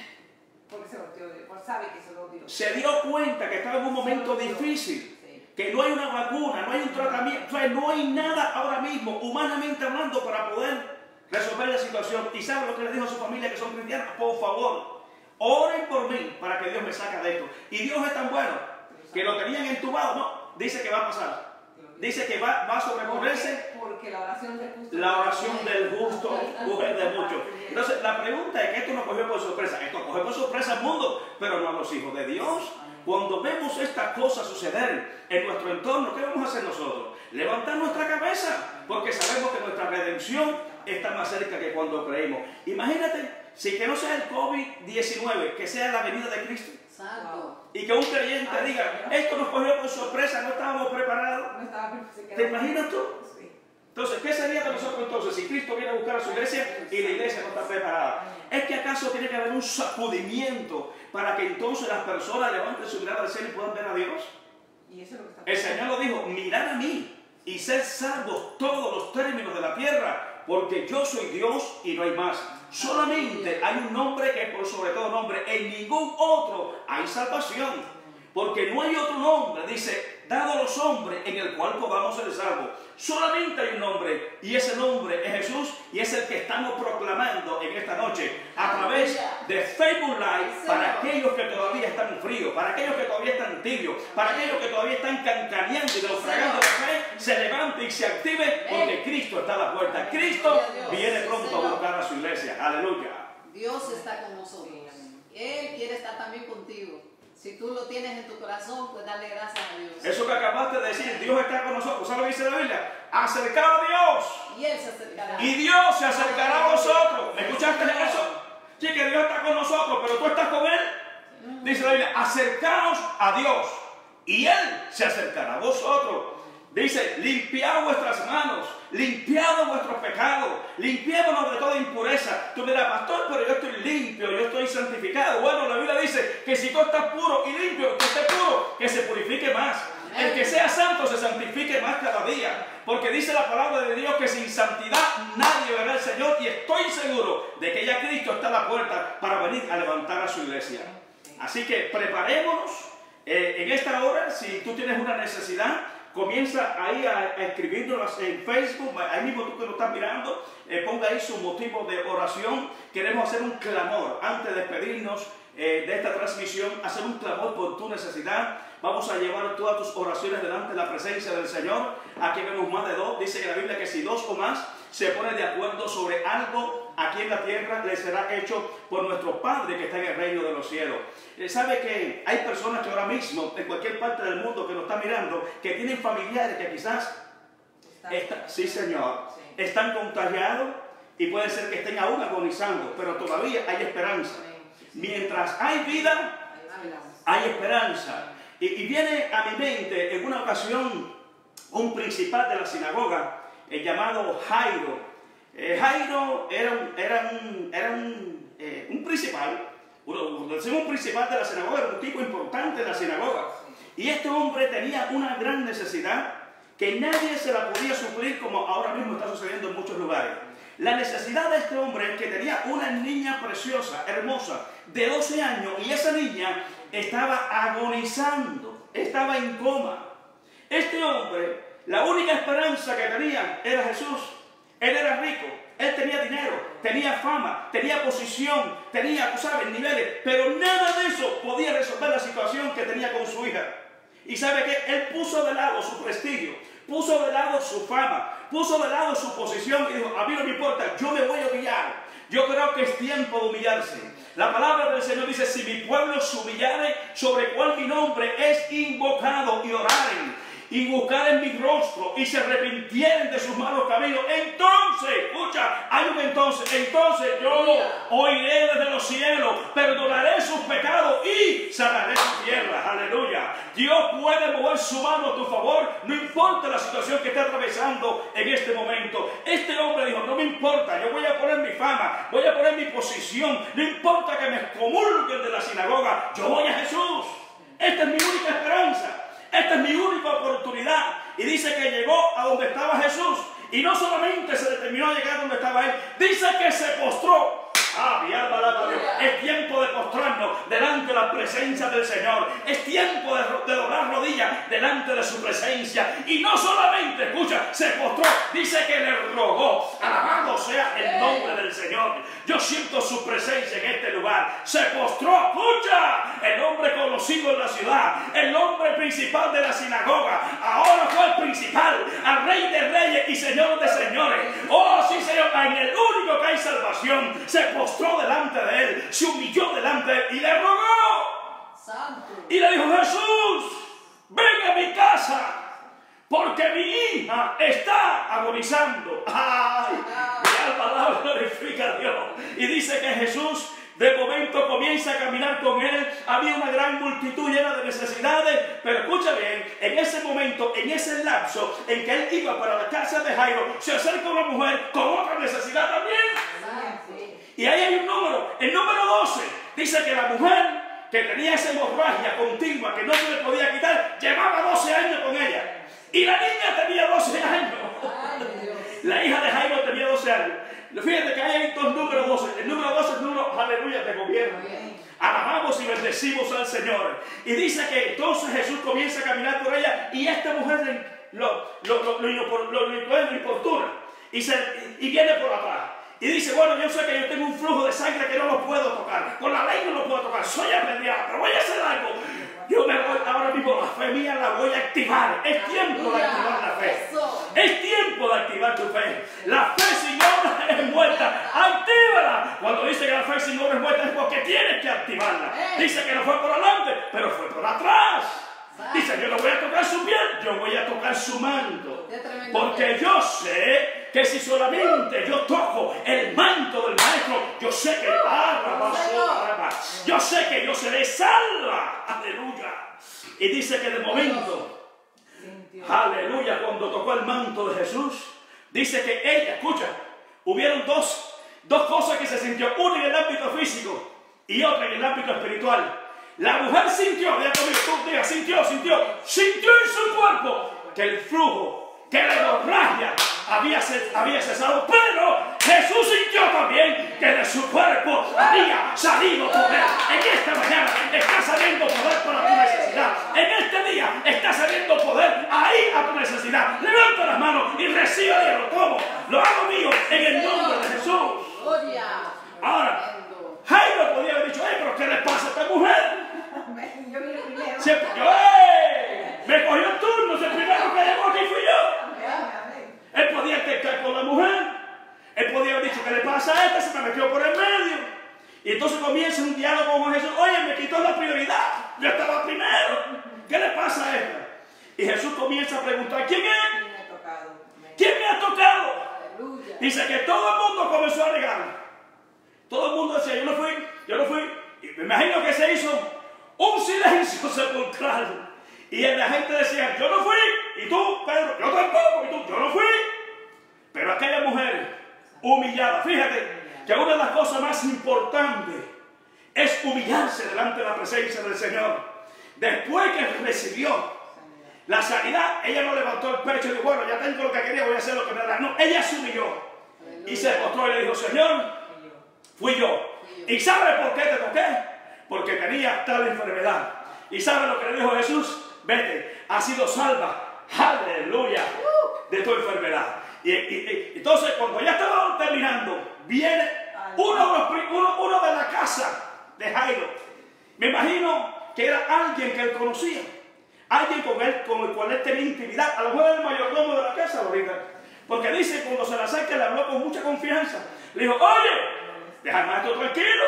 Porque se lo dio, porque sabe que se lo dio. Se dio cuenta que estaba en un momento difícil. Que no hay una vacuna, no hay un tratamiento, o sea, no hay nada ahora mismo, humanamente hablando, para poder resolver la situación. ¿Y sabe lo que le dijo a su familia que son cristianos? Por favor, oren por mí para que Dios me saque de esto. Y Dios es tan bueno que lo tenían entubado, no, dice que va a pasar. Dice que va, va a sobreponerse. Porque la oración del justo. La oración del justo mujer de muchos. Entonces, la pregunta es que esto nos cogió por sorpresa. Esto cogió por sorpresa al mundo, pero no a los hijos de Dios. Cuando vemos estas cosas suceder en nuestro entorno, ¿qué vamos a hacer nosotros? Levantar nuestra cabeza, porque sabemos que nuestra redención está más cerca que cuando creemos. Imagínate, si que no sea el COVID diecinueve, que sea la venida de Cristo. Santo. Y que un creyente Ay, diga, ¿no? esto nos cogió por sorpresa, no estábamos preparados. No estaba, se quedó. ¿Te imaginas tú? Sí. Entonces, ¿qué sería de nosotros entonces si Cristo viene a buscar a su iglesia y la iglesia no está preparada? ¿Es que acaso tiene que haber un sacudimiento para que entonces las personas levanten su mirada al cielo y puedan ver a Dios? Y eso es lo que está El Señor lo dijo, mirad a mí y sed salvos todos los términos de la tierra, porque yo soy Dios y no hay más. Solamente hay un nombre que es por sobre todo nombre, en ningún otro hay salvación, porque no hay otro nombre, dice, dado a los hombres en el cual podamos ser salvos. Solamente hay un nombre, y ese nombre es Jesús, y es el que estamos proclamando en esta noche a través de Facebook Live para aquellos que todavía están fríos, para aquellos que todavía están tibios, para aquellos que todavía están cancaneando y naufragando la fe, se levante y se active, porque Cristo está a la puerta. Cristo viene pronto a buscar a su iglesia. Aleluya. Dios está con nosotros. Él quiere estar también contigo. Si tú lo tienes en tu corazón, pues dale gracias a Dios. Eso que acabaste de decir, Dios está con nosotros. ¿Sabes lo que dice la Biblia? Acercaos a Dios. Y Él se acercará. Y Dios se acercará a vosotros. ¿Me escuchaste eso? Sí, que Dios está con nosotros, pero tú estás con Él. Dice la Biblia, acercaos a Dios. Y Él se acercará a vosotros. Dice, limpiad vuestras manos, limpiad vuestros pecados, limpiémonos de toda impureza. Tú dirás, pastor, pero yo estoy limpio, yo estoy santificado. Bueno, la Biblia dice que si tú estás puro y limpio, que esté puro, que se purifique más. El que sea santo se santifique más cada día. Porque dice la palabra de Dios que sin santidad nadie verá al Señor. Y estoy seguro de que ya Cristo está a la puerta para venir a levantar a su iglesia. Así que preparémonos eh, en esta hora. Si tú tienes una necesidad, comienza ahí a, a escribirnos en Facebook, ahí mismo tú que lo estás mirando, eh, ponga ahí su motivo de oración. Queremos hacer un clamor antes de despedirnos eh, de esta transmisión, hacer un clamor por tu necesidad. Vamos a llevar todas tus oraciones delante de la presencia del Señor. Aquí vemos más de dos. Dice que la Biblia que si dos o más se ponen de acuerdo sobre algo aquí en la tierra, le será hecho por nuestro Padre que está en el reino de los cielos. ¿Sabe que hay personas que ahora mismo, en cualquier parte del mundo que nos están mirando, que tienen familiares que quizás, está, sí señor, sí. están contagiados y puede ser que estén aún agonizando, pero todavía hay esperanza. Mientras hay vida, hay esperanza. Y, y viene a mi mente en una ocasión un principal de la sinagoga, el llamado Jairo. Eh, Jairo era un, era un, era un, eh, un principal, uno, decimos un principal de la sinagoga, era un tipo importante de la sinagoga. Y este hombre tenía una gran necesidad que nadie se la podía suplir, como ahora mismo está sucediendo en muchos lugares. La necesidad de este hombre es que tenía una niña preciosa, hermosa, de doce años, y esa niña estaba agonizando, estaba en coma. Este hombre, la única esperanza que tenía era Jesús. Él era rico, él tenía dinero, tenía fama, tenía posición, tenía, ¿sabes?, niveles, pero nada de eso podía resolver la situación que tenía con su hija. Y ¿sabe qué? Él puso de lado su prestigio, puso de lado su fama, puso de lado su posición y dijo, a mí no me importa, yo me voy a humillar. Yo creo que es tiempo de humillarse. La palabra del Señor dice, si mi pueblo se humillare, sobre cual mi nombre es invocado, y oraren, y buscaren mi rostro, y se arrepintieren de sus malos caminos, entonces, escucha, hay un entonces, entonces yo oiré desde los cielos, perdonaré sus pecados y sanaré su tierra. Aleluya. Dios puede mover su mano a tu favor, no importa la situación que esté atravesando en este momento. Este hombre dijo, no me importa, yo voy a poner mi fama, voy a poner mi posición, no importa que me excomulguen de la sinagoga, yo voy a Jesús. Esta es mi única esperanza. Esta es mi única oportunidad. Y dice que llegó a donde estaba Jesús. Y no solamente se determinó a llegar a donde estaba él. Dice que se postró. Ah, mi alma alaba a Dios. Es tiempo de postrarnos delante de la presencia del Señor. Es tiempo de, de doblar rodillas delante de su presencia. Y no solamente, escucha, se postró. Dice que le rogó. Alabado sea el nombre del Señor. Yo siento su presencia en este lugar. Se postró, escucha. El hombre conocido en la ciudad. El hombre principal de la sinagoga. Ahora fue el principal. Al Rey de Reyes y Señor de Señores. Oh, sí, Señor. En el único que hay salvación. Se postró delante de él, se humilló delante de él y le rogó. Santo. Y le dijo, Jesús, ven a mi casa, porque mi hija está agonizando. Ay, mi alma glorifica a Dios. Y dice que Jesús de momento comienza a caminar con él. Había una gran multitud llena de necesidades, pero escucha bien, en ese momento, en ese lapso en que él iba para la casa de Jairo, se acerca una mujer con otra necesidad también. Y ahí hay un número, el número doce, dice que la mujer que tenía esa hemorragia continua que no se le podía quitar, llevaba doce años con ella. Y la niña tenía doce años. La hija de Jairo tenía doce años. Fíjate que hay dos números doce. El número doce es el número, aleluya, de gobierno. Alabamos y bendecimos al Señor. Y dice que entonces Jesús comienza a caminar por ella y esta mujer lo, lo, lo, lo, lo, lo, lo, lo importuna. Y, se, y viene por atrás. Y dice, bueno, yo sé que yo tengo un flujo de sangre que no lo puedo tocar. Con la ley no lo puedo tocar. Soy apedreada, pero voy a hacer algo. Yo me voy, ahora mismo la fe mía la voy a activar. Es tiempo de activar la fe. Es tiempo de activar tu fe. La fe sin obra es muerta. Actívala. Cuando dice que la fe sin obra es muerta es porque tienes que activarla. Dice que no fue por adelante, pero fue por atrás. Dice, yo no voy a tocar su piel, yo voy a tocar su manto. Porque yo sé que si solamente yo toco el manto del maestro, yo sé que yo sé que yo seré salva. Aleluya. Y dice que de momento, aleluya, cuando tocó el manto de Jesús, dice que ella, escucha, hubieron dos, dos cosas que se sintió, una en el ámbito físico y otra en el ámbito espiritual. La mujer sintió, ya tú digas, sintió, sintió, sintió en su cuerpo que el flujo, que la hemorragia había, había cesado, pero Jesús sintió también que de su cuerpo había salido poder. En esta mañana está saliendo poder para tu necesidad. En este día está saliendo poder ahí a tu necesidad. Levanta las manos y recibe y lo tomo. Lo hago mío en el nombre de Jesús. Ahora, Jairo podía haber dicho, hey, pero ¿qué le pasa a esta mujer? Yo vine primero. Se, yo, ¡hey! Me cogió el turno, el primero que llegó aquí fui yo. Él podía estar con la mujer, Yo estaba primero. ¿Qué le pasa a esta? Y Jesús comienza a preguntar, ¿quién es? ¿Quién me ha tocado? ¿Quién me ha tocado? Aleluya. Dice que todo el mundo comenzó a negar. Todo el mundo decía, yo no fui, yo no fui. Y me imagino que se hizo un silencio sepulcral. Y la gente decía, yo no fui. Y tú, Pedro, yo tampoco. Y tú, yo no fui. Pero aquella mujer humillada, fíjate que una de las cosas más importantes es humillarse delante de la presencia del Señor. Después que recibió la sanidad, ella no levantó el pecho y dijo, bueno, ya tengo lo que quería, voy a hacer lo que me da. No, ella se humilló. Y se postró y le dijo, Señor, fui yo. ¿Y sabe por qué te toqué? Porque tenía tal enfermedad. ¿Y sabe lo que le dijo Jesús? Vete, has sido salva, aleluya, de tu enfermedad. Y, y, y entonces cuando ya estaba terminando, viene uno de, los, uno, uno de la casa de Jairo. Me imagino que era alguien que él conocía, alguien con, él, con el cual él tenía intimidad. A lo mejor era el mayordomo de la casa ahorita, porque dice cuando se le acerca le habló con mucha confianza. Le dijo, oye, deja al maestro tranquilo,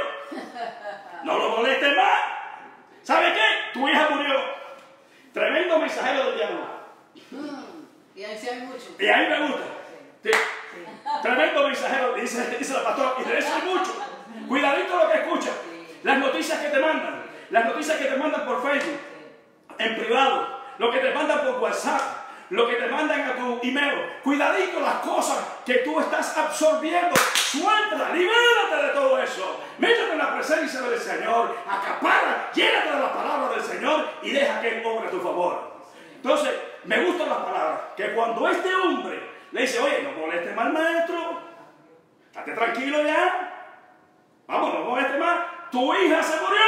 no lo molestes más. ¿Sabe qué? Tu hija murió. Tremendo mensajero del diablo. Mm, y ahí sí hay mucho. Y a mí me gusta. Sí. Sí. Tremendo mensajero, dice, dice la pastora. Y de eso hay mucho. Cuidadito lo que escuchas. Las noticias que te mandan. Las noticias que te mandan por Facebook. En privado. Lo que te mandan por WhatsApp. Lo que te mandan a tu email. Cuidadito las cosas que tú estás absorbiendo. Suéltala, libérate de todo eso. Métete en la presencia del Señor. Acapara, llénate de la palabra del Señor y deja que Él obre a tu favor. Entonces, me gustan las palabras. Que cuando este hombre le dice, oye, no molestes más al maestro. Estate tranquilo ya. Vamos, no molestes más. Tu hija se murió.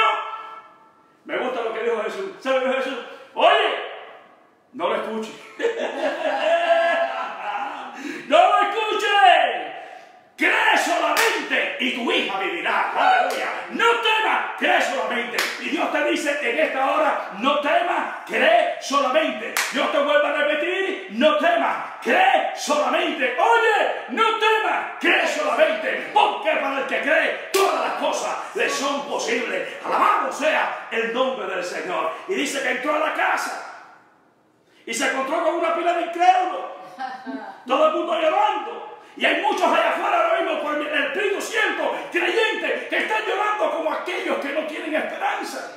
Me gusta lo que dijo Jesús. ¿Sabe lo que dijo Jesús? Oye, no lo escuche. No lo escuche. Cree solamente y tu hija vivirá. Aleluya. No temas, cree solamente. Y Dios te dice en esta hora, no temas, cree solamente. Dios te vuelve a repetir, no temas, cree solamente. Oye, no temas, cree solamente. Porque para el que cree, todas las cosas le son posibles. Alabado sea el nombre del Señor. Y dice que entró a la casa y se encontró con una pila de incrédulos. Todo el mundo llorando. Y hay muchos allá afuera ahora mismo por el Espíritu Santo, creyentes, que están llorando como aquellos que no tienen esperanza.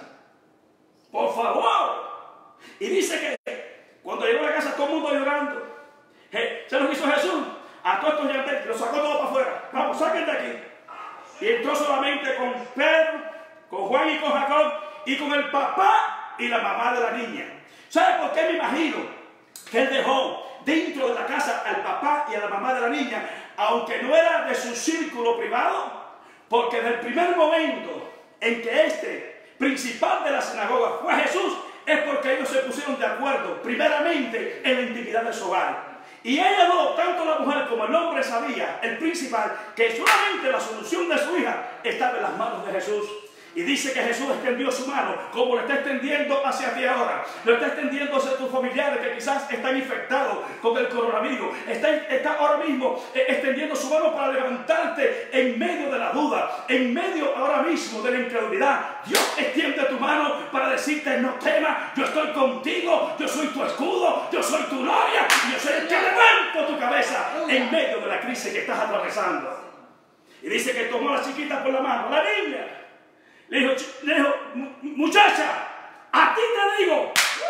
Por favor. Y dice que cuando llegó a la casa todo el mundo llorando. ¿Se lo hizo Jesús? A todos estos llorantes los sacó todos para afuera. Vamos, saquen de aquí. Y entró solamente con Pedro, con Juan y con Jacob, y con el papá y la mamá de la niña. ¿Sabe por qué me imagino que él dejó dentro de la casa al papá y a la mamá de la niña, aunque no era de su círculo privado? Porque desde el primer momento en que este principal de la sinagoga fue Jesús, es porque ellos se pusieron de acuerdo primeramente en la intimidad de su hogar. Y ella no, tanto la mujer como el hombre sabía, el principal, que solamente la solución de su hija estaba en las manos de Jesús. Y dice que Jesús extendió su mano, como lo está extendiendo hacia ti ahora. Lo está extendiendo hacia tus familiares que quizás están infectados con el coronavirus. Está, está ahora mismo eh, extendiendo su mano para levantarte en medio de la duda, en medio ahora mismo de la incredulidad. Dios extiende tu mano para decirte, no temas, yo estoy contigo, yo soy tu escudo, yo soy tu gloria, y yo soy el que levanto tu cabeza en medio de la crisis que estás atravesando. Y dice que tomó a la chiquita por la mano, la niña. Le dijo, le dijo, muchacha, a ti te digo,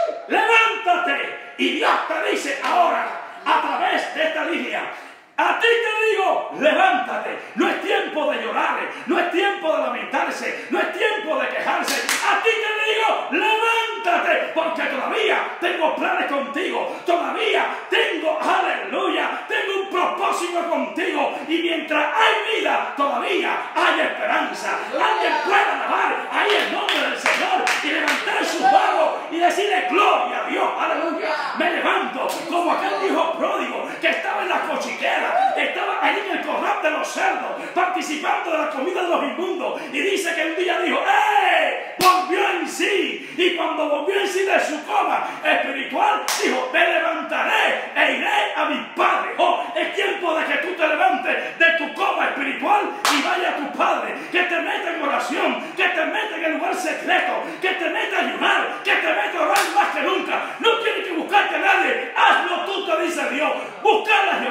levántate. Y Dios te dice ahora, a través de esta línea, a ti te digo, levántate. No es tiempo de llorar, no es tiempo de lamentarse, no es tiempo de quejarse. A ti te digo, levántate, porque todavía tengo planes contigo, todavía tengo, aleluya, tengo un propósito contigo. Y mientras hay vida, todavía hay esperanza. Alguien puede alabar ahí el nombre del Señor y levantar sus manos y decirle gloria a Dios, aleluya. Me levanto como aquel hijo pródigo que estaba en la cochiquera, estaba ahí en el corral de los cerdos, participando de la comida de los inmundos. Y dice que un día dijo, ¡eh! Volvió en sí. Y cuando volvió en sí de su coma espiritual, dijo, me levantaré e iré a mi Padre. Oh, es tiempo de que tú te levantes de tu coma espiritual y vaya a tu Padre, que te meta en oración, que te meta en el lugar secreto, que te meta a ayunar,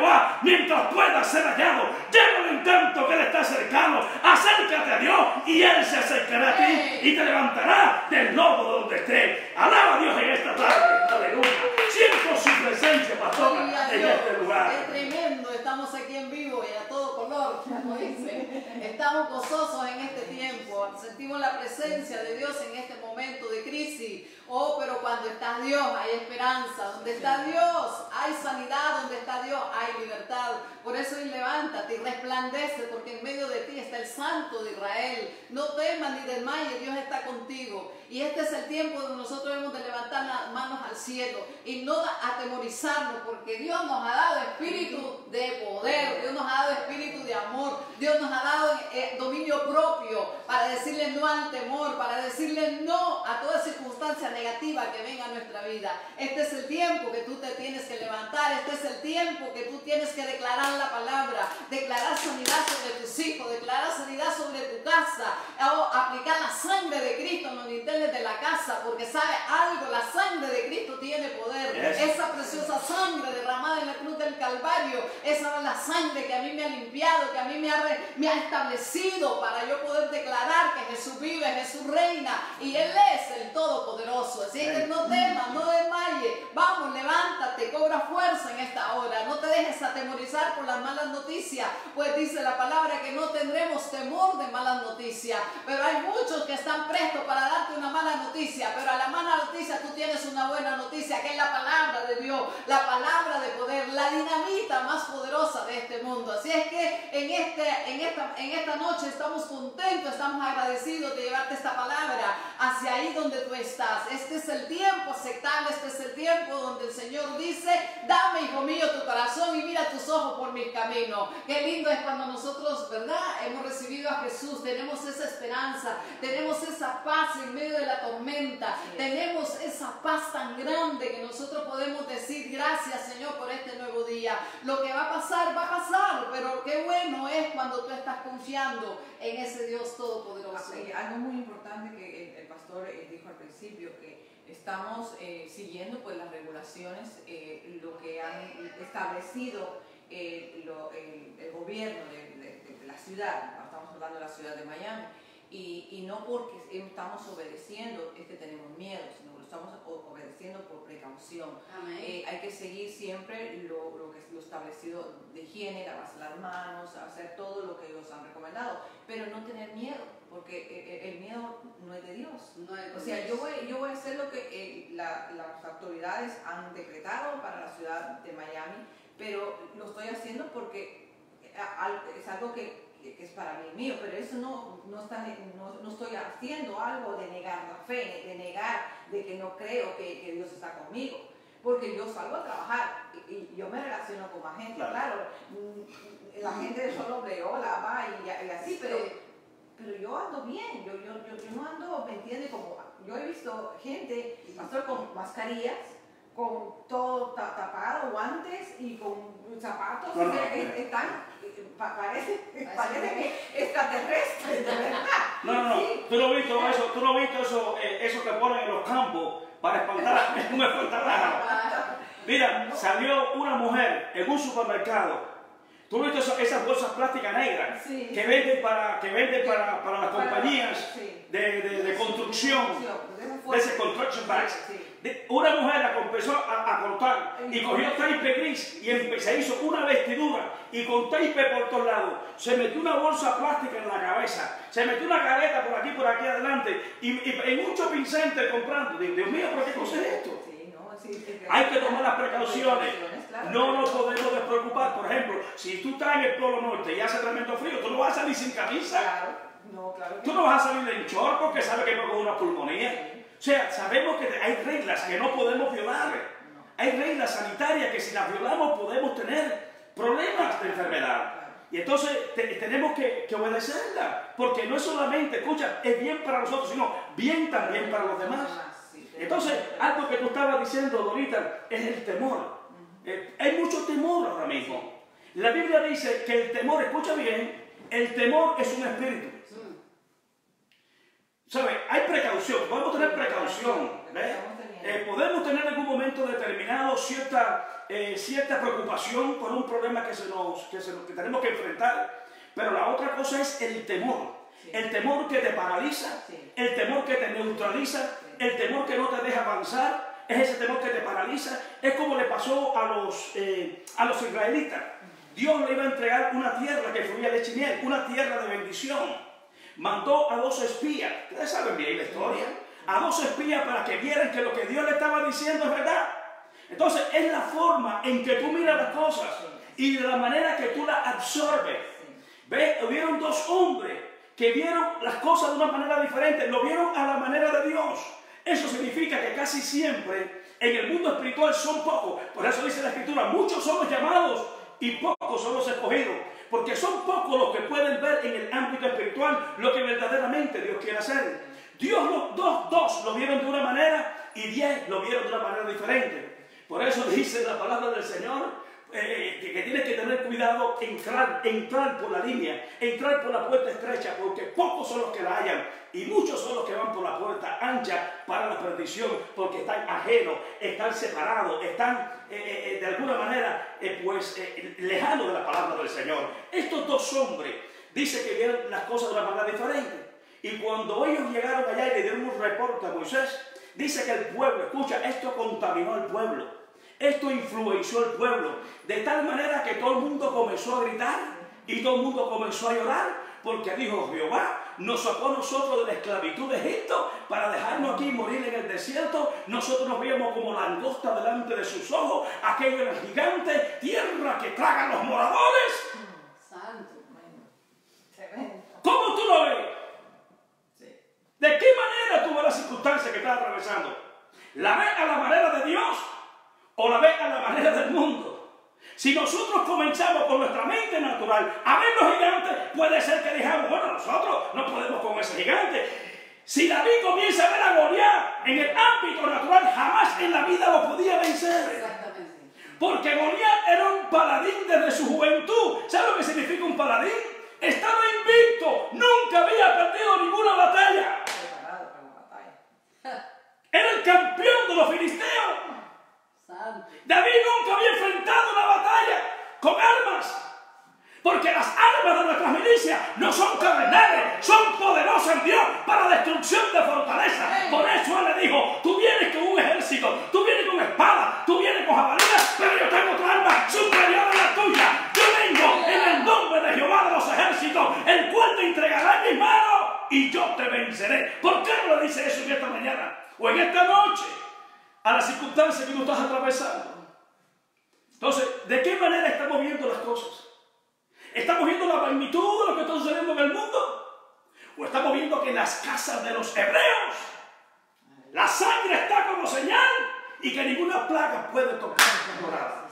Jehová mientras pueda ser hallado. Llévalo en tanto que Él está cercano. Acércate a Dios y Él se acercará a ti y te levantará del lodo de donde esté. Alaba a Dios en esta tarde. Aleluya. Siento su presencia, pastora, en este lugar. Es tremendo, estamos aquí en vivo y a todo color, como dicen. Estamos gozosos en este tiempo. Sentimos la presencia de Dios en este momento de crisis. Oh, pero cuando está Dios hay esperanza. Donde está Dios hay sanidad. Donde está Dios hay libertad. Por eso y levántate y resplandece, porque en medio de ti está el Santo de Israel. No temas ni desmayes, Dios está contigo. Y este es el tiempo donde nosotros hemos de levantar las manos al cielo y no atemorizarnos, porque Dios nos ha dado espíritu de poder, Dios nos ha dado espíritu de amor, Dios nos ha dado eh, dominio propio para decirle no al temor, para decirle no a toda circunstancia negativa que venga a nuestra vida. Este es el tiempo que tú te tienes que levantar, este es el tiempo que tú tienes que declarar la palabra, declarar sanidad sobre tus hijos, declarar sanidad sobre tu casa, o aplicar la sangre de Cristo en los dinteles de la casa, porque sabe algo, la sangre de Cristo tiene poder. Yes. Esa preciosa sangre derramada en la cruz del Calvario, esa es la sangre que a mí me ha limpiado, que a mí me ha, re, me ha establecido para yo poder declarar que Jesús vive, Jesús reina y Él es el Todopoderoso. Así que no temas, no desmayes, vamos, levántate, cobra fuerza en esta hora, no te dejes atemorizar por las malas noticias, pues dice la palabra que no tendremos temor de malas noticias, pero hay muchos que están prestos para darte una mala noticia, pero a la mala noticia tú tienes una buena noticia, que es la palabra de Dios, la palabra de poder, la dinamita más poderosa de este mundo. Así es que en, este, en, esta, en esta noche estamos contentos, estamos agradecidos de llevarte esta palabra hacia ahí donde tú estás. Este es el tiempo aceptable, este es el tiempo donde el Señor dice, dame, hijo mío, tu corazón y mira tus ojos por mis caminos. Qué lindo es cuando nosotros, ¿verdad?, hemos recibido a Jesús, tenemos esa esperanza, tenemos esa paz en medio de la tormenta, sí, tenemos esa paz tan grande que nosotros podemos decir gracias, Señor, por este nuevo día. Lo que va a pasar, va a pasar, pero qué bueno es cuando tú estás confiando en ese Dios todopoderoso. Sí, algo muy importante que el, el pastor eh, dijo al principio, que estamos eh, siguiendo pues las regulaciones, eh, lo que han establecido eh, lo, el, el gobierno de, de, de la ciudad. Estamos hablando de la ciudad de Miami. Y, y no porque estamos obedeciendo es que tenemos miedo, sino que lo estamos obedeciendo por precaución. Eh, hay que seguir siempre lo, lo que es lo establecido de higiene, lavarse las manos, hacer todo lo que ellos han recomendado, pero no tener miedo, porque el, el miedo no es de Dios. No es de o sea, Dios. Yo, voy, yo voy a hacer lo que eh, la, las autoridades han decretado para la ciudad de Miami, pero lo estoy haciendo porque es algo que que es para mí mío, pero eso no, no, está, no, no estoy haciendo algo de negar la fe, de negar de que no creo que, que Dios está conmigo, porque yo salgo a trabajar y, y yo me relaciono con más gente, claro, claro la gente solo veo, la va y, y así, pero, pero yo ando bien, yo, yo, yo, yo no ando, ¿me entiendes? Como, yo he visto gente, pastor, con mascarillas, con todo tapado, guantes y con zapatos, no, no, que están... Parece, parece que extraterrestre, de verdad. No, no, no. Sí. Tú no has visto eso, tú no has visto eso, eh, eso que ponen en los campos para espantar un espantarrájaro. Mira, salió una mujer en un supermercado. ¿Tú has visto esas bolsas plásticas negras, sí, que venden para, que venden para, para las compañías, sí, de, de, de construcción, de ese construction bags? Sí. Una mujer la comenzó a, a cortar y cogió tape gris y se hizo una vestidura y con tape por todos lados. Se metió una bolsa plástica en la cabeza, se metió una careta por aquí, por aquí adelante y, y, y mucho pincel comprando. Dios, Dios mío, ¿pero qué cosa es esto? Sí, no, sí, sí, hay que tomar las precauciones. Claro. No nos podemos despreocupar. Por ejemplo, si tú estás en el Polo Norte y hace tremendo frío, tú no vas a salir sin camisa. Claro. No, claro que tú no vas a salir en short porque sabes que no con una pulmonía. Sí. O sea, sabemos que hay reglas que no podemos violar. Hay reglas sanitarias que si las violamos podemos tener problemas de enfermedad. Y entonces te, tenemos que, que obedecerlas. Porque no es solamente, escucha, es bien para nosotros, sino bien también para los demás. Entonces, algo que tú estabas diciendo, Dorita, es el temor. Eh, hay mucho temor ahora mismo. La Biblia dice que el temor, escucha bien, el temor es un espíritu. ¿Sabes? Hay precaución, podemos tener precaución, ¿ves? Eh, podemos tener en algún momento determinado cierta, eh, cierta preocupación por un problema que, se nos, que, se nos, que tenemos que enfrentar, pero la otra cosa es el temor. Sí. El temor que te paraliza, sí. El temor que te neutraliza, sí. El temor que no te deja avanzar, es ese temor que te paraliza. Es como le pasó a los, eh, a los israelitas. Dios le iba a entregar una tierra que fluía leche y miel, una tierra de bendición. Mandó a dos espías, ustedes saben bien la historia, a dos espías para que vieran que lo que Dios le estaba diciendo es verdad. Entonces es la forma en que tú miras las cosas y de la manera que tú las absorbes. ¿Ves? Hubieron dos hombres que vieron las cosas de una manera diferente, lo vieron a la manera de Dios. Eso significa que casi siempre en el mundo espiritual son pocos. Por eso dice la Escritura, muchos son los llamados y pocos son los escogidos. Porque son pocos los que pueden ver en el ámbito espiritual lo que verdaderamente Dios quiere hacer. Dios, los dos, dos lo vieron de una manera y diez lo vieron de una manera diferente. Por eso dice la palabra del Señor eh, que, que tienes que tener cuidado, entrar, entrar por la línea, entrar por la puerta estrecha, porque pocos son los que la hallan y muchos son los que van por la puerta ancha para la perdición, porque están ajenos, están separados, están eh, eh, de alguna manera eh, pues eh, lejanos de la palabra del Señor. Estos dos hombres dice que vieron las cosas de una manera diferente. Y cuando ellos llegaron allá y le dieron un reporte a Moisés, dice que el pueblo, escucha, esto contaminó al pueblo, esto influenció al pueblo, de tal manera que todo el mundo comenzó a gritar y todo el mundo comenzó a llorar, porque dijo Jehová, nos sacó a nosotros de la esclavitud de Egipto para dejarnos aquí morir en el desierto. Nosotros nos veíamos como langosta delante de sus ojos, aquello era gigante, tierra que tragan los moradores. Santo, ¿Cómo tú lo ves? ¿De qué manera tú ves la circunstancia que estás atravesando? ¿La ves a la manera de Dios o la ves a la manera del mundo? Si nosotros comenzamos con nuestra mente natural a ver los gigantes, puede ser que digamos, bueno, nosotros no podemos con ese gigante. Si David comienza a ver a Goliat en el ámbito natural, jamás en la vida lo podía vencer. Exactamente. Porque Goliat era un paladín desde su juventud. ¿Sabe lo que significa un paladín? Estaba invicto, nunca había perdido ninguna batalla. Preparado para la batalla. Era el campeón de los filisteos. Santo. David nunca había enfrentado una batalla con armas. Porque las armas de nuestras milicias no son carnales, son poderosas en Dios para destrucción de fortaleza. Por eso él le dijo, tú vienes con un ejército, tú vienes con espada, tú vienes con jabalinas, pero yo tengo otra arma superior a la tuya. Yo vengo en el nombre de Jehová de los ejércitos, el cual te entregará en mis manos y yo te venceré. ¿Por qué no le dice eso en esta mañana o en esta noche a las circunstancias que tú estás atravesando? Entonces, ¿de qué manera estamos viendo las cosas? ¿Estamos viendo la magnitud de lo que está sucediendo en el mundo? ¿O estamos viendo que en las casas de los hebreos la sangre está como señal y que ninguna plaga puede tocar la morada?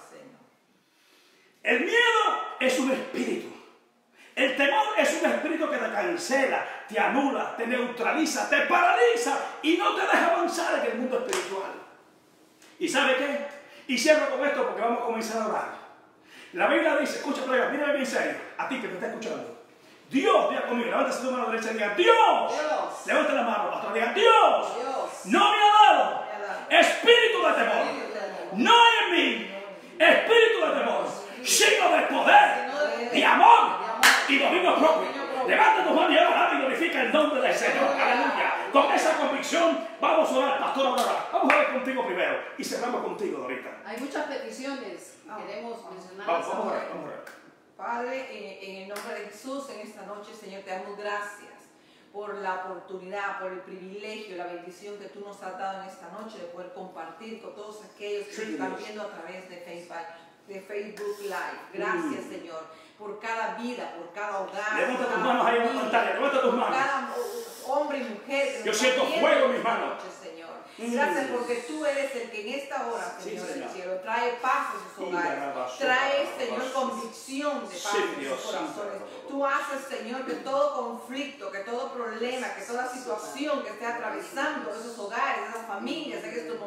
El miedo es un espíritu. El temor es un espíritu que te cancela, te anula, te neutraliza, te paraliza y no te deja avanzar en el mundo espiritual. ¿Y sabe qué? Y cierro con esto porque vamos a comenzar a orar. La Biblia dice, escucha, plega, mírame bien serio, a ti que me está escuchando. Dios, diga conmigo, levántase tu mano derecha y diga, Dios, Dios. Levanta la mano, la otra diga, Dios, Dios. no me ha dado espíritu de temor, no hay en mí espíritu de temor, sino de poder, de amor y dominio propio. Levanta tus manos y ahora y glorifica el nombre del Señor. Aleluya. Con esa convicción vamos a orar, pastor, a orar. Vamos a orar contigo primero y cerramos contigo, Dorita. Hay muchas peticiones, queremos mencionarlas Vamos, vamos a ahora. orar, vamos a orar. Padre, eh, en el nombre de Jesús, en esta noche, Señor, te damos gracias por la oportunidad, por el privilegio, la bendición que tú nos has dado en esta noche de poder compartir con todos aquellos que Sí, nos están Dios. viendo a través de Facebook, de Facebook Live. Gracias, Mm. Señor, por cada vida, por cada hogar. Levanta por tus cada manos ahí en la familia, pantalla, levanta tus por manos. cada hombre y mujer que Yo nos siento están viendo fuego en mis esta manos. noche, Señor. Mm. Gracias porque tú eres el que en esta hora, Sí, Señor del Señor. cielo, trae paz a sus Sí, hogares. Barabás, Trae, Barabás. Señor, convicción de paz Sí, en Dios, sus corazones. sí. Tú haces, Señor, que todo conflicto, que todo problema, que toda situación que esté atravesando esos hogares, esas familias en estos momentos,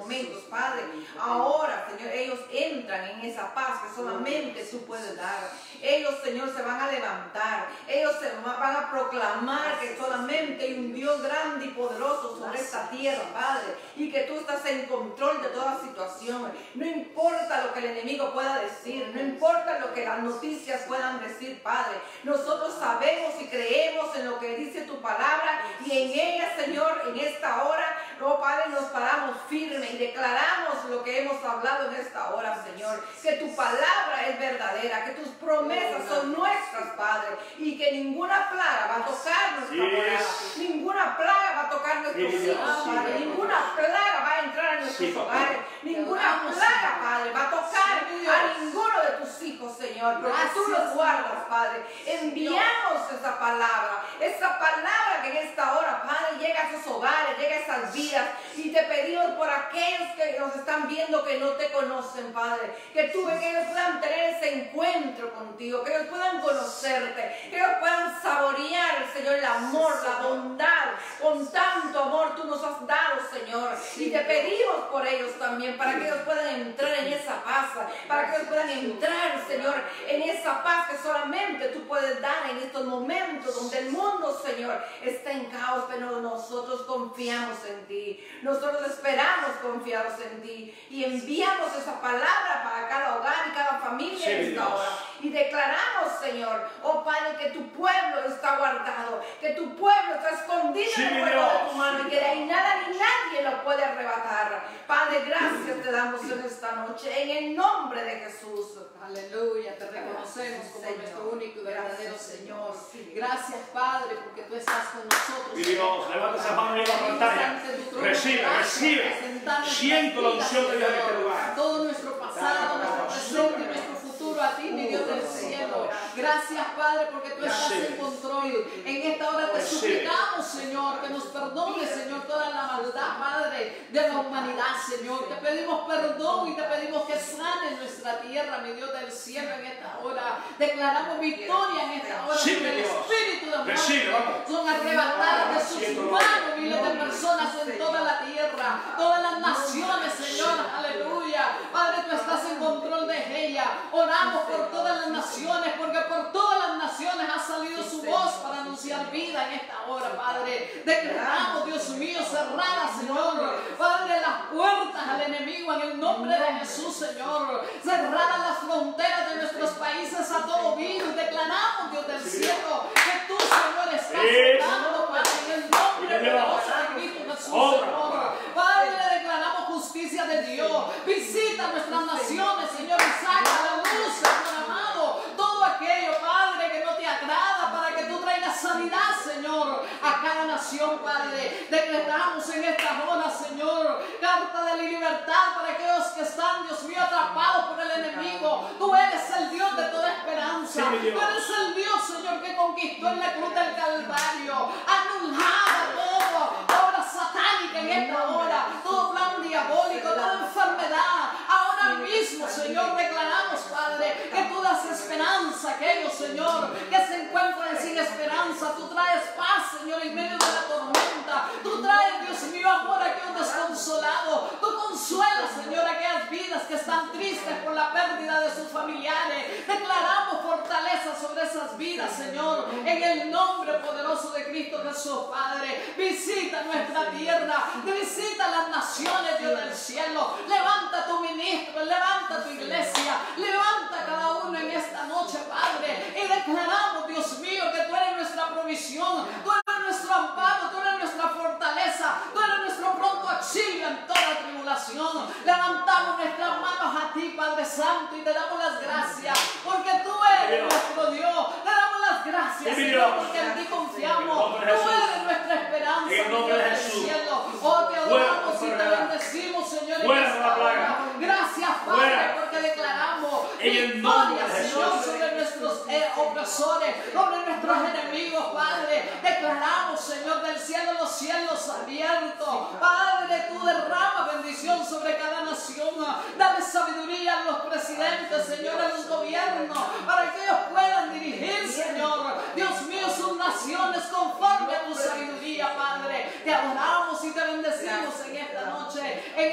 Padre. Ahora, Señor, ellos entran en esa paz que solamente tú puedes dar. Ellos, Señor, se van a levantar. Ellos se van a proclamar que solamente hay un Dios grande y poderoso sobre esta tierra, Padre, y que tú estás en control de toda situación. No importa lo que el enemigo pueda decir, no importa lo que las noticias puedan decir, Padre. Nosotros sabemos y creemos en lo que dice tu palabra, y en ella, Señor, en esta hora, no, Padre, nos paramos firmes y declaramos lo que hemos hablado en esta hora, Señor, que tu palabra es verdadera, que tus promesas son nuestras, Padre, y que ninguna plaga va a tocar nuestra morada, ninguna plaga va a tocar nuestros hijos, Padre, ninguna plaga va a entrar en nuestros hogares, ninguna plaga, Padre, va a tocar a ninguno de tus hijos, Señor, porque tú los guardas, Padre. Enviamos esa palabra, esa palabra que en esta hora, Padre, llega a esos hogares, llega a esas vidas, y te pedimos por aquellos que nos están viendo que no te conocen, Padre, que tú, que ellos puedan tener ese encuentro contigo, que ellos puedan conocerte, que ellos puedan saborear, Señor, el amor, la bondad, con tanto amor tú nos has dado, Señor, y te pedimos por ellos también, para que ellos puedan entrar en esa paz, para que ellos puedan entrar, Señor, en esa paz que solamente tú puedes dar en estos momentos donde el mundo, Señor, está en caos, pero nosotros confiamos en ti, nosotros esperamos confiados en ti, y enviamos esa palabra para cada hogar y cada familia sí, en esta Dios. Hora, y declaramos, Señor, oh Padre, que tu pueblo está guardado, que tu pueblo está escondido sí, en el pueblo de tu mano, y que de ahí nada ni nadie lo puede arrebatar. Padre, gracias te damos en esta noche, en el nombre de Jesús. Aleluya, te reconocemos como Señor, nuestro único y verdadero Señor. Gracias, Padre, porque tú estás con nosotros. Y Dios, levanta esa mano y la pantalla. Recibe, recibe. Siento la unción de Dios en este lugar. Todo nuestro pasado, nuestro presente y nuestro futuro a ti, mi Dios del cielo. Gracias, Padre, porque tú estás en control. En esta hora te suplicamos, Señor, que nos perdone, Señor, toda la maldad, Padre, de la humanidad, Señor. Te pedimos perdón y te pedimos que sanes nuestra tierra, mi Dios del cielo, en esta hora. Declaramos victoria en esta hora. Sí, el Espíritu de muerte son arrebatadas de sus manos miles de personas en toda la tierra, todas las naciones, Señor. Aleluya. Padre, tú estás en control de ella. Oramos por todas las naciones, porque por todas las naciones ha salido su voz para anunciar vida en esta hora, Padre. Declaramos, Dios mío, cerrada, Señor, Padre, las puertas al enemigo en el nombre de Jesús, Señor. Cerradas las fronteras de nuestros países a todo virus. Declaramos, Dios del cielo, que tú, Señor, estás cerrando, Padre, en el nombre poderoso de Cristo Jesús, Señor. Padre, le declaramos justicia de Dios. Visita nuestras naciones, Señor, y saca a la luz, Señor amado, todo aquello, Padre, que no te agrada, para que tú traigas sanidad, Señor, a cada nación, Padre. Declaramos en esta hora, Señor, carta de libertad para aquellos que están, Dios mío, atrapados por el enemigo. Tú eres el Dios de toda esperanza. Sí, tú eres el Dios, Señor, que conquistó en la cruz del Calvario. Anulada todo, obra satánica en esta hora, todo plan diabólico, toda enfermedad. Ahora mismo, Señor, declaramos, Padre, que tú das esperanza a aquellos, Señor, que se encuentran sin esperanza. Tú traes paz, Señor, en medio de la tormenta. Tú traes, Dios mío, amor a aquellos desconsolados. Tú consuelas, Señor, aquellas vidas que están tristes por la pérdida de sus familiares. Declaramos fortaleza sobre esas vidas, Señor, en el nombre poderoso de Cristo Jesús, Padre. Visita nuestra tierra, visita las naciones, Dios del cielo. Levanta tu ministro, levanta tu iglesia, levanta cada uno en esta noche, Padre, y declaramos, Dios mío, que tú eres nuestra provisión, tú eres nuestro amparo, tú eres nuestra fortaleza, tú eres nuestro pronto auxilio en toda tribulación. Levantamos nuestras manos a ti, Padre Santo, y te damos las gracias, porque tú eres nuestro Dios. Te damos las gracias, Señor, porque en ti confiamos. Tú eres nuestra esperanza, Dios del cielo. Oh, te adoramos y te bendecimos, Señor, en esta hora. Gracias, Padre, porque declaramos victoria, Señor, sobre nuestros eh, opresores, sobre nuestros enemigos, Padre. Declaramos, Señor del cielo, los cielos abiertos. Padre, tú derrama bendición sobre cada nación. Dale sabiduría a los presidentes, Señor, a los gobiernos, para que ellos puedan dirigir, Señor, Dios mío, sus naciones conforme a tu sabiduría, Padre. Te adoramos y te bendecimos en esta noche, en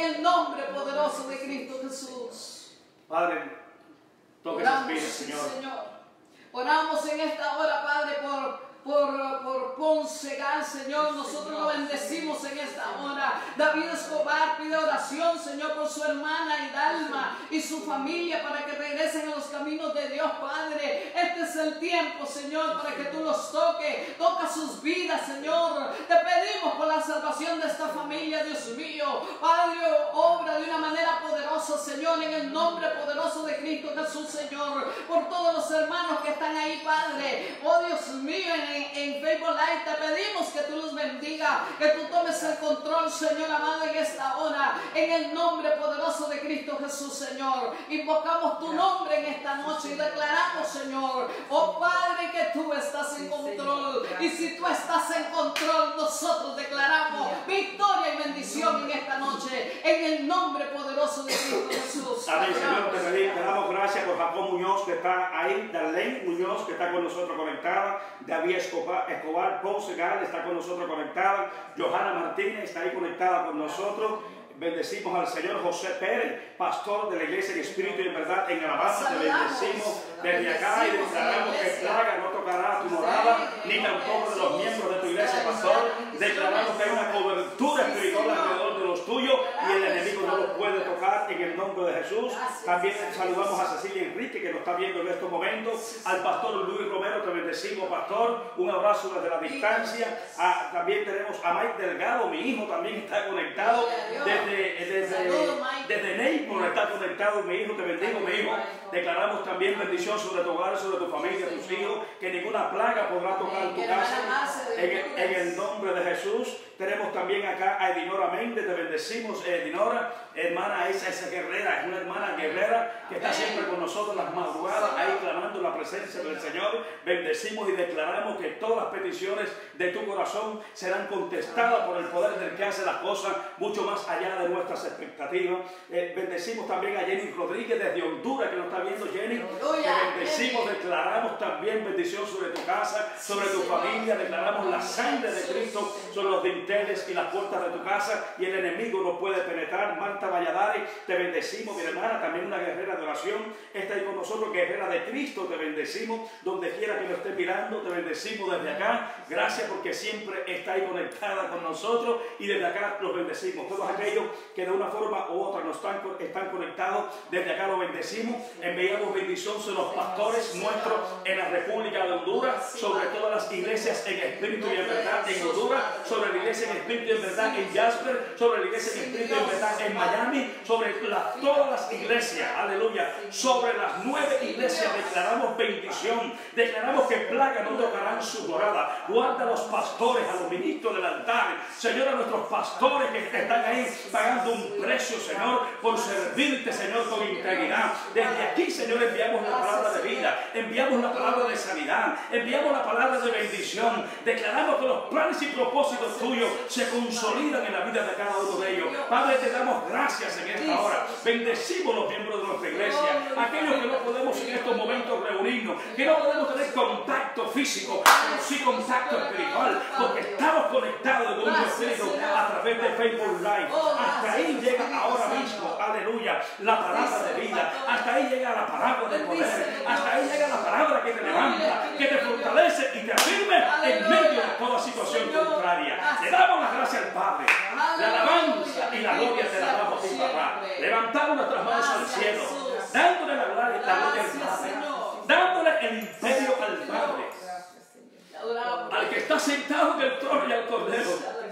el nombre poderoso de Cristo Jesús. Padre, toque esas vidas, Señor. Señor. Oramos en esta hora, Padre, por... Por, por Ponce Gal, Señor, nosotros lo bendecimos en esta hora. David Escobar pide oración, Señor, por su hermana Hidalma y su familia para que regresen a los caminos de Dios, Padre. Este es el tiempo, Señor, para que tú los toques. Toca sus vidas, Señor. Te pedimos por la salvación de esta familia, Dios mío. Padre, obra de una manera poderosa, Señor, en el nombre poderoso de Cristo Jesús, Señor. Por todos los hermanos que están ahí, Padre. Oh, Dios mío, en En, en Facebook Live te pedimos que tú los bendiga, que tú tomes el control, Señor amado, en esta hora, en el nombre poderoso de Cristo Jesús, Señor. Invocamos tu nombre en esta noche y declaramos, Señor, oh Padre, que tú estás en control. Y si tú estás en control, nosotros declaramos victoria y bendición en esta noche, en el nombre poderoso de Cristo Jesús. Amén, Señor, te, pedimos, te damos gracias por Jacob Muñoz, que está ahí, Darlene Muñoz, que está con nosotros conectada, David Escobar, Escobar Ponce Gal está con nosotros conectada, Johanna Martínez está ahí conectada con nosotros. Bendecimos al Señor José Pérez, pastor de la iglesia en espíritu y en verdad en Alabama. Te bendecimos desde acá y declaramos que plaga no tocará tu morada, ni tampoco de los miembros de tu iglesia, pastor. Declaramos que hay una cobertura espiritual alrededor de los tuyos y el enemigo no los puede tocar en el nombre de Jesús. También saludamos a Cecilia Enrique, que nos está viendo en estos momentos. Al pastor Luis Romero, te bendecimos, pastor. Un abrazo desde la distancia. Ah, también tenemos a Mike Delgado, mi hijo también está conectado. Desde Desde, desde, desde Naples está conectado mi hijo, te bendigo mi hijo. Declaramos también bendición sobre tu hogar, sobre tu familia, tus hijos, que ninguna plaga podrá tocar tu casa. En el, en el nombre de Jesús. Tenemos también acá a Edinora Méndez, te bendecimos, Edinora, hermana esa, esa guerrera, es una hermana guerrera que está siempre con nosotros las madrugadas, ahí clamando la presencia del Señor. Bendecimos y declaramos que todas las peticiones de tu corazón serán contestadas por el poder del que hace las cosas mucho más allá de nuestras expectativas. Eh, bendecimos también a Jenny Rodríguez desde Honduras, que nos está viendo, Jenny. Te bendecimos, declaramos también bendición sobre tu casa, sobre tu familia. Declaramos la sangre de Cristo sobre los dinteles y las puertas de tu casa, y el enemigo no puede penetrar. Marta Valladares, te bendecimos, mi hermana, también una guerrera de oración, está ahí con nosotros, guerrera de Cristo. Te bendecimos donde quiera que nos esté mirando, te bendecimos desde acá. Gracias porque siempre está ahí conectada con nosotros, y desde acá los bendecimos. Todos aquellos que de una forma u otra nos están, están conectados, desde acá los bendecimos. Enviamos bendición sobre los pastores nuestros en la República de Honduras, sobre todas las iglesias en espíritu y en verdad en Honduras, sobre la iglesia en espíritu y en verdad en Jasper, sobre la iglesia en espíritu y en verdad en Miami, sobre la, todas las iglesias, aleluya, sobre las nueve iglesias declaramos bendición. Declaramos que plaga no tocarán su morada. Guarda a los pastores, a los ministros del altar, Señor, a nuestros pastores que están ahí pagando un precio, Señor, por servirte, Señor, con integridad. Desde aquí, Señor, enviamos la palabra de vida, enviamos la palabra de sanidad, enviamos la palabra de bendición. Declaramos que los planes y propósitos tuyos se consolidan en la vida de cada uno de ellos. Padre, te damos gracias en esta hora. Bendecimos los miembros de nuestra iglesia, aquellos que no podemos en estos momentos reunirnos, que no podemos tener contacto físico, pero sí contacto espiritual, porque estamos conectados de un espíritu a través de Facebook Live. Hasta ahí llega ahora mismo, aleluya, la palabra de vida. Hasta ahí llega la palabra de poder. Hasta ahí llega la palabra que te levanta, que te fortalece y te afirma en medio de toda situación contraria. Le damos las gracias al Padre. La alabanza y la gloria te la damos, tu papá. Levantamos nuestras manos al cielo, dándole la gloria, la gloria al Padre, dándole el imperio al Padre, al que está sentado en el trono y al Cordero.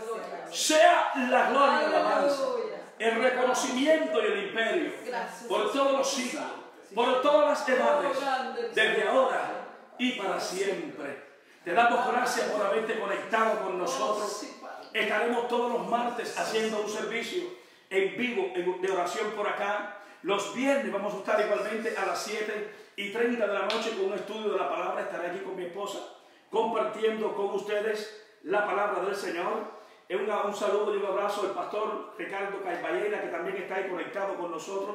Sea la gloria y la alabanza, el reconocimiento y el imperio por todos los siglos, por todas las edades, desde ahora y para siempre. Te damos gracias por haberte conectado con nosotros. Estaremos todos los martes haciendo un servicio en vivo de oración por acá. Los viernes vamos a estar igualmente a las siete y treinta de la noche con un estudio de la palabra. Estaré aquí con mi esposa compartiendo con ustedes la palabra del Señor. Un, un saludo y un abrazo al pastor Ricardo Caiballeira, que también está ahí conectado con nosotros.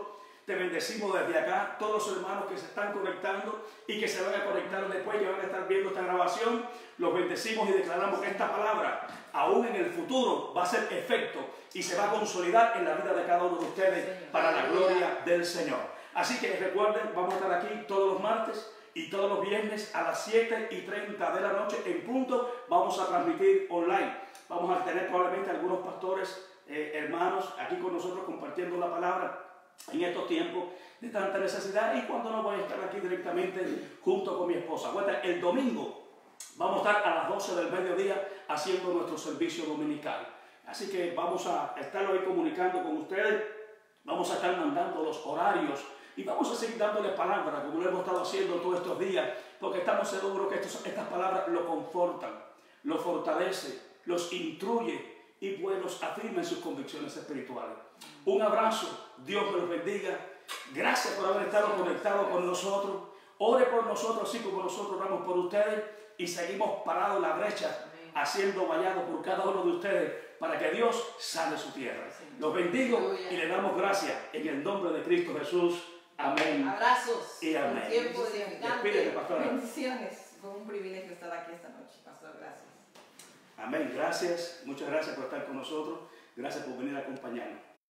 Te bendecimos desde acá, todos los hermanos que se están conectando y que se van a conectar después, que van a estar viendo esta grabación. Los bendecimos y declaramos que esta palabra, aún en el futuro, va a ser efecto y se va a consolidar en la vida de cada uno de ustedes para la gloria del Señor. Así que recuerden, vamos a estar aquí todos los martes y todos los viernes a las siete y treinta de la noche en punto. Vamos a transmitir online. Vamos a tener probablemente algunos pastores, eh, hermanos, aquí con nosotros compartiendo la palabra en estos tiempos de tanta necesidad, y cuando no voy a estar aquí directamente junto con mi esposa. Bueno, el domingo vamos a estar a las doce del mediodía haciendo nuestro servicio dominical. Así que vamos a estar hoy comunicando con ustedes, vamos a estar mandando los horarios y vamos a seguir dándole palabra como lo hemos estado haciendo todos estos días, porque estamos seguros que estos, estas palabras lo confortan, lo fortalecen, los instruye y pues los afirma en sus convicciones espirituales. Un abrazo, Dios me los bendiga. Gracias por haber estado conectados con nosotros. Ore por nosotros, así como nosotros oramos por ustedes, y seguimos parados en la brecha, haciendo vallado por cada uno de ustedes para que Dios sane su tierra. Los bendigo y le damos gracias en el nombre de Cristo Jesús. Amén. Abrazos. Y amén. Un tiempo edificante. Despídete, pastora. Bendiciones. Fue un privilegio estar aquí esta noche, pastor. Gracias. Amén. Gracias. Muchas gracias por estar con nosotros. Gracias por venir a acompañarnos.